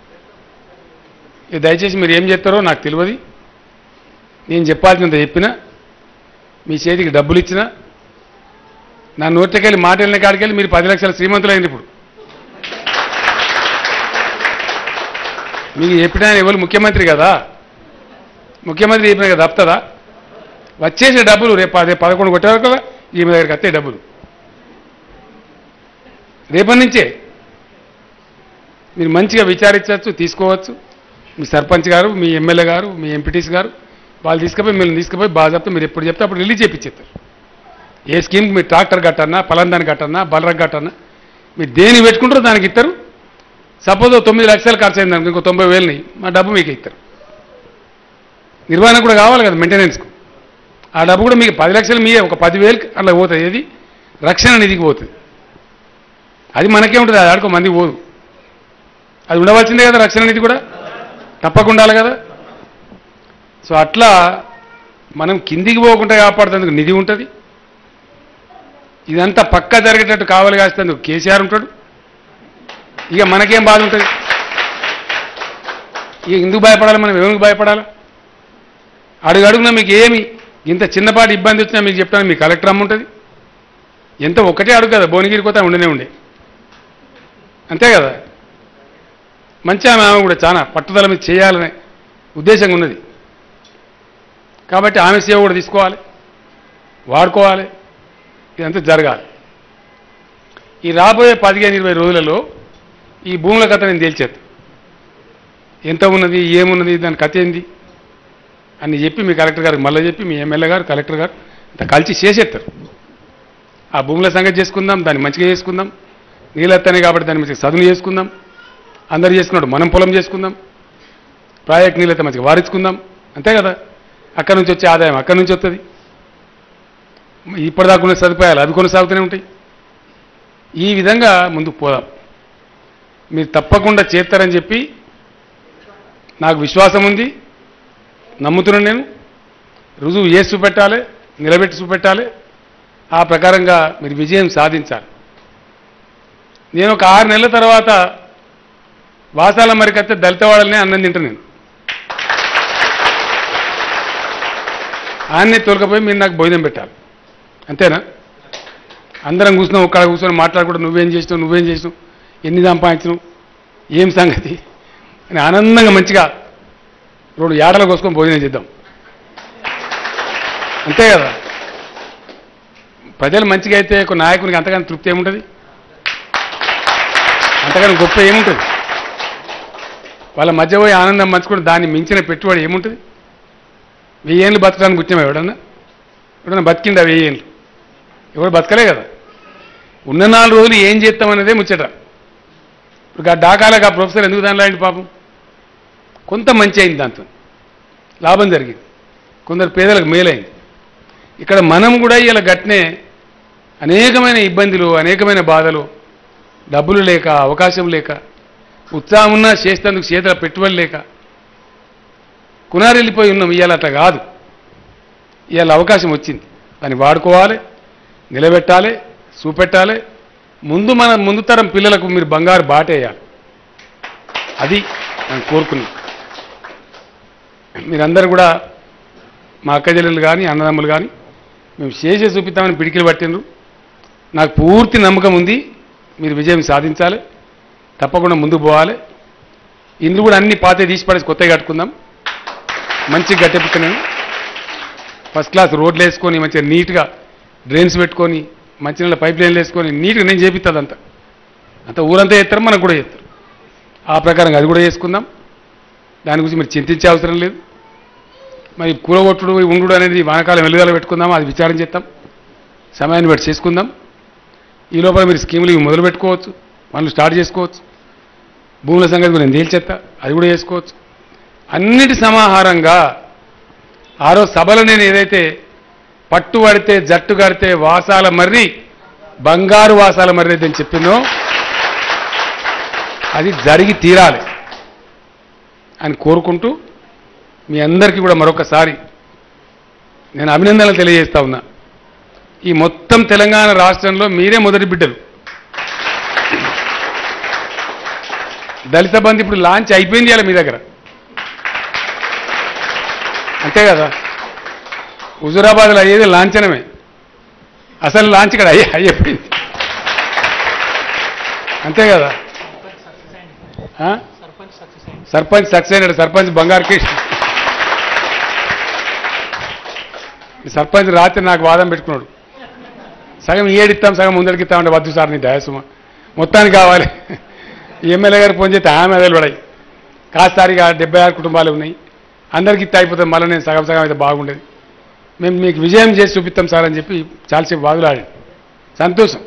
ఇది దయచేసి మీరు ఏం చేస్తారో నాకు తెలియదు. నేను చెప్పాల్సినంత చెప్పినా, మీ చేతికి డబ్బులు ఇచ్చినా, నా నోట్లకెళ్ళి మాట వెళ్ళిన కాడికెళ్ళి మీరు పది లక్షల శ్రీమంతులైంది. ఇప్పుడు మీకు చెప్పినా ఎవరు ముఖ్యమంత్రి కదా, ముఖ్యమంత్రి చెప్పిన కదా తప్పుతుందా? వచ్చేసే డబ్బులు రేపు అదే పదకొండు కొట్టేవారు కదా ఈమె దగ్గరికి వస్తే డబ్బులు రేపటి నుంచే మీరు మంచిగా విచారించవచ్చు, తీసుకోవచ్చు. మీ సర్పంచ్ గారు, మీ ఎమ్మెల్యే గారు, మీ ఎంపీటీసీ గారు వాళ్ళు తీసుకుపోయి మిమ్మల్ని తీసుకుపోయి బాగా చెప్తే మీరు ఎప్పుడు చెప్తే అప్పుడు రిలీజ్ చేయించేస్తారు. ఏ స్కీమ్కి మీరు ట్రాక్టర్ కట్టన్నా, పలందాన్ని కట్టన్నా, బలరకు కట్టన్నా, మీరు దేని పెట్టుకుంటారో దానికి ఇస్తారు. సపోజ్ తొమ్మిది లక్షలు ఖర్చు అయింది అనుకో, ఇంకో తొంభై వేలని మా డబ్బు మీకు ఇస్తారు. నిర్వహణ కూడా కావాలి కదా, మెయింటెనెన్స్కు. ఆ డబ్బు కూడా మీకు పది లక్షలు మీరే ఒక పదివేలు అట్లా పోతుంది. ఏది రక్షణ నిధికి పోతుంది. అది మనకే ఉంటుంది, అది ఆడుకో మందికి పోదు. అది ఉండవలసిందే కదా, రక్షణ నిధి కూడా తప్పకుండా ఉండాలి కదా. సో అట్లా మనం కిందికి పోకుండా కాపాడుతందుకు నిధి ఉంటుంది. ఇదంతా పక్కా జరిగేటట్టు కావాలి కాస్తేందుకు కేసీఆర్ ఉంటాడు. ఇక మనకేం బాధ ఉంటుంది? ఇక ఎందుకు భయపడాలి? మనం ఎవరికి భయపడాలి? అడుగు అడుగునా మీకు ఏమి ఇంత చిన్నపాటి ఇబ్బంది వచ్చినా మీకు చెప్తాను, మీ కలెక్టర్ అమ్మ ఉంటుంది. ఎంత ఒక్కటే అడుగు కదా, భువనగిరి పోతే ఉండనే ఉండే, అంతే కదా. మంచి ఆమె ఆమె కూడా చాలా పట్టుదల మీద చేయాలనే ఉద్దేశంగా ఉన్నది. కాబట్టి ఆమె సేవ కూడా తీసుకోవాలి, వాడుకోవాలి. ఇదంతా జరగాలి. ఈ రాబోయే పదిహేను ఇరవై రోజులలో ఈ భూముల కథ నేను తేల్చేది. ఎంత ఉన్నది, ఏమున్నది, దాని కథ ఏంది అని చెప్పి మీ కలెక్టర్ గారికి మళ్ళీ చెప్పి మీ ఎమ్మెల్యే గారు కలెక్టర్ గారు ఇంత కలిసి చేసేస్తారు. ఆ భూముల సంగతి చేసుకుందాం, దాన్ని మంచిగా చేసుకుందాం. నీళ్ళెత్తనే కాబట్టి దాన్ని మంచిగా చదును చేసుకుందాం. అందరు చేసుకున్నాడు, మనం పొలం చేసుకుందాం. ప్రాజెక్ట్ నీళ్ళైతే మంచిగా వారించుకుందాం, అంతే కదా. అక్కడి నుంచి వచ్చే ఆదాయం అక్కడి నుంచి వస్తుంది. ఇప్పటిదాకా ఉన్న సదుపాయాలు అవి కొనసాగుతూనే ఉంటాయి. ఈ విధంగా ముందుకు పోదాం. మీరు తప్పకుండా చేస్తారని చెప్పి నాకు విశ్వాసం ఉంది, నమ్ముతున్నాను. నేను రుజువు చేసి చూపెట్టాలి, నిలబెట్టి చూపెట్టాలి. ఆ ప్రకారంగా మీరు విజయం సాధించాలి. నేను ఒక ఆరు నెలల తర్వాత వాసాల మరికత్తే దళితవాడలనే అన్నం తింటాను. నేను ఆయన్నే తోలుకపోయి మీరు నాకు భోజనం పెట్టాలి, అంతేనా? అందరం కూర్చున్నాం, ఒక్కడ కూర్చొని మాట్లాడుకుంటూ నువ్వేం చేసినావు, నువ్వేం చేసినావు, ఎన్ని సంపాదించినావు, ఏం సంగతి అని ఆనందంగా మంచిగా రెండు ఏడల కోసుకొని భోజనం చేద్దాం, అంతే కదా. ప్రజలు మంచిగా అయితే ఒక నాయకునికి అంతగానో తృప్తి ఏముంటుంది, అంతగానో గొప్ప ఏముంటుంది? వాళ్ళ మధ్య పోయి ఆనందం పంచుకుంటే దాన్ని మించిన పెట్టుబడి ఏముంటుంది? వెయ్యేళ్ళు బతకడానికి కూర్చున్నాం. ఎవడన్నా ఎవడన్నా బతికిందా వెయ్యేళ్ళు? ఎవరు బతకలే కదా. ఉన్న నాలుగు రోజులు ఏం చేస్తామనేదే ముచ్చట. ఇప్పుడు ఆ డాకాలకు ఆ ప్రొఫెసర్ ఎందుకు దానిలో అయింది పాపం? కొంత మంచి అయింది, దాంతో లాభం జరిగింది, కొందరు పేదలకు మేలైంది. ఇక్కడ మనం కూడా ఇలా గట్నే అనేకమైన ఇబ్బందులు, అనేకమైన బాధలు, డబ్బులు లేక, అవకాశం లేక, ఉత్సాహం ఉన్నా చేసేందుకు చేతుల పెట్టుబడి లేక కునారెళ్ళిపోయి ఉన్నాం. ఇవాళ అట్లా కాదు, ఇవాళ అవకాశం వచ్చింది, దాన్ని వాడుకోవాలి, నిలబెట్టాలి, చూపెట్టాలి. ముందు మన ముందు తరం పిల్లలకు మీరు బంగారు బాటేయాలి. అది నేను కోరుకున్నాను. మీరందరూ కూడా మా అక్క చెల్లెలు కానీ అన్నదమ్ములు కానీ మేము చేసే చూపిస్తామని పిడికిలు పట్టిండ్రు. నాకు పూర్తి నమ్మకం ఉంది, మీరు విజయం సాధించాలి, తప్పకుండా ముందుకు పోవాలి. ఇందులో కూడా అన్ని పాతే తీసి పడేసి కొత్తగా కట్టుకుందాం, మంచిగా గట్టెప్పుకున్నాను. ఫస్ట్ క్లాస్ రోడ్లు వేసుకొని మంచిగా నీట్గా డ్రైన్స్ పెట్టుకొని మంచినీళ్ళ పైప్ లైన్లు వేసుకొని నీట్గా నేను చేపిస్తుంది అంతా అంత ఊరంతా చేస్తారు, మనకు కూడా చేస్తారు. ఆ ప్రకారంగా అది కూడా చేసుకుందాం. దాని గురించి మీరు చింతించే అవసరం లేదు. మరి కూరగొట్టుడు ఉండు అనేది వానకాలం వెలుగాల పెట్టుకుందాం, అది విచారం చేద్దాం, సమయాన్ని బట్టి చేసుకుందాం. ఈ లోపల మీరు స్కీములు ఇవి మొదలు పెట్టుకోవచ్చు, పనులు స్టార్ట్ చేసుకోవచ్చు. భూముల సంగతి కూడా నేను తేల్చేస్తా, అది కూడా చేసుకోవచ్చు. అన్నిటి సమాహారంగా ఆ రోజు సభలో నేను ఏదైతే పట్టు పడితే జట్టు కడితే వాసాల మర్రి బంగారు వాసాల మర్రి అని చెప్పినో అది జరిగి తీరాలి అని కోరుకుంటూ మీ అందరికీ కూడా మరొకసారి నేను అభినందనలు తెలియజేస్తా ఉన్నా. ఈ మొత్తం తెలంగాణ రాష్ట్రంలో మీరే మొదటి బిడ్డలు. దళిత బంధు ఇప్పుడు లాంచ్ అయిపోయింది ఇలా మీ దగ్గర, అంతే కదా. హుజూరాబాద్లో అయ్యేది లాంఛనమే, అసలు లాంచ్ ఇక్కడ అయ్యే అయిపోయింది, అంతే కదా. సర్పంచ్ సక్సెస్ అయినాడు, సర్పంచ్ బంగారు కేసు. సర్పంచ్ రాత్రి నాకు వాదం పెట్టుకున్నాడు, సగం ఏడిస్తాం సగం ముందరికి ఇస్తామంటే వద్దు సార్ నీ దయసుమ మొత్తానికి కావాలి. ఎమ్మెల్యే గారు ఫోన్ చేస్తే ఆమె అదే పడాయి, కాస్తారిగా డెబ్బై ఆరు కుటుంబాలు ఉన్నాయి, అందరికీ ఇస్తే అయిపోతుంది, మళ్ళీ నేను సగం సగం అయితే బాగుండేది, మేము మీకు విజయం చేసి చూపిస్తాం సార్ అని చెప్పి చాలాసేపు వాదులాడి. సంతోషం,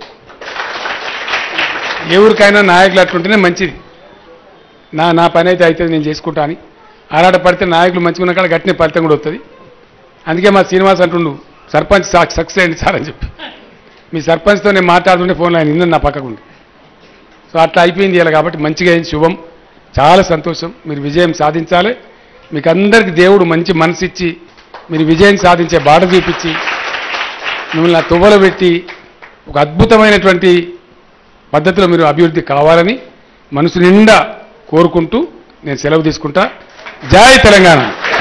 ఎవరికైనా నాయకులు అట్లుంటేనే మంచిది. నా నా పని అయితే అవుతుంది, నేను చేసుకుంటా అని ఆరాట పడితే నాయకులు మంచిగా ఉన్న కాడ గట్టిన ఫలితం కూడా వస్తుంది. అందుకే మా శ్రీనివాస్ అంటుండు సర్పంచ్ సక్సెస్ అయింది సార్ అని చెప్పి. మీ సర్పంచ్తో నేను మాట్లాడుతుంటే ఫోన్లో ఆయన నిన్న నా పక్కకుండి. సో అట్లా అయిపోయింది ఇలా. కాబట్టి మంచిగా అయింది, శుభం, చాలా సంతోషం. మీరు విజయం సాధించాలి. మీకు అందరికీ దేవుడు మంచి మనసు ఇచ్చి మీరు విజయం సాధించే బాట చూపించి మిమ్మల్ని ఆ తువ్వలో పెట్టి ఒక అద్భుతమైనటువంటి పద్ధతిలో మీరు అభివృద్ధి కావాలని మనసు నిండా కోరుకుంటూ నేను సెలవు తీసుకుంటా. జై తెలంగాణ.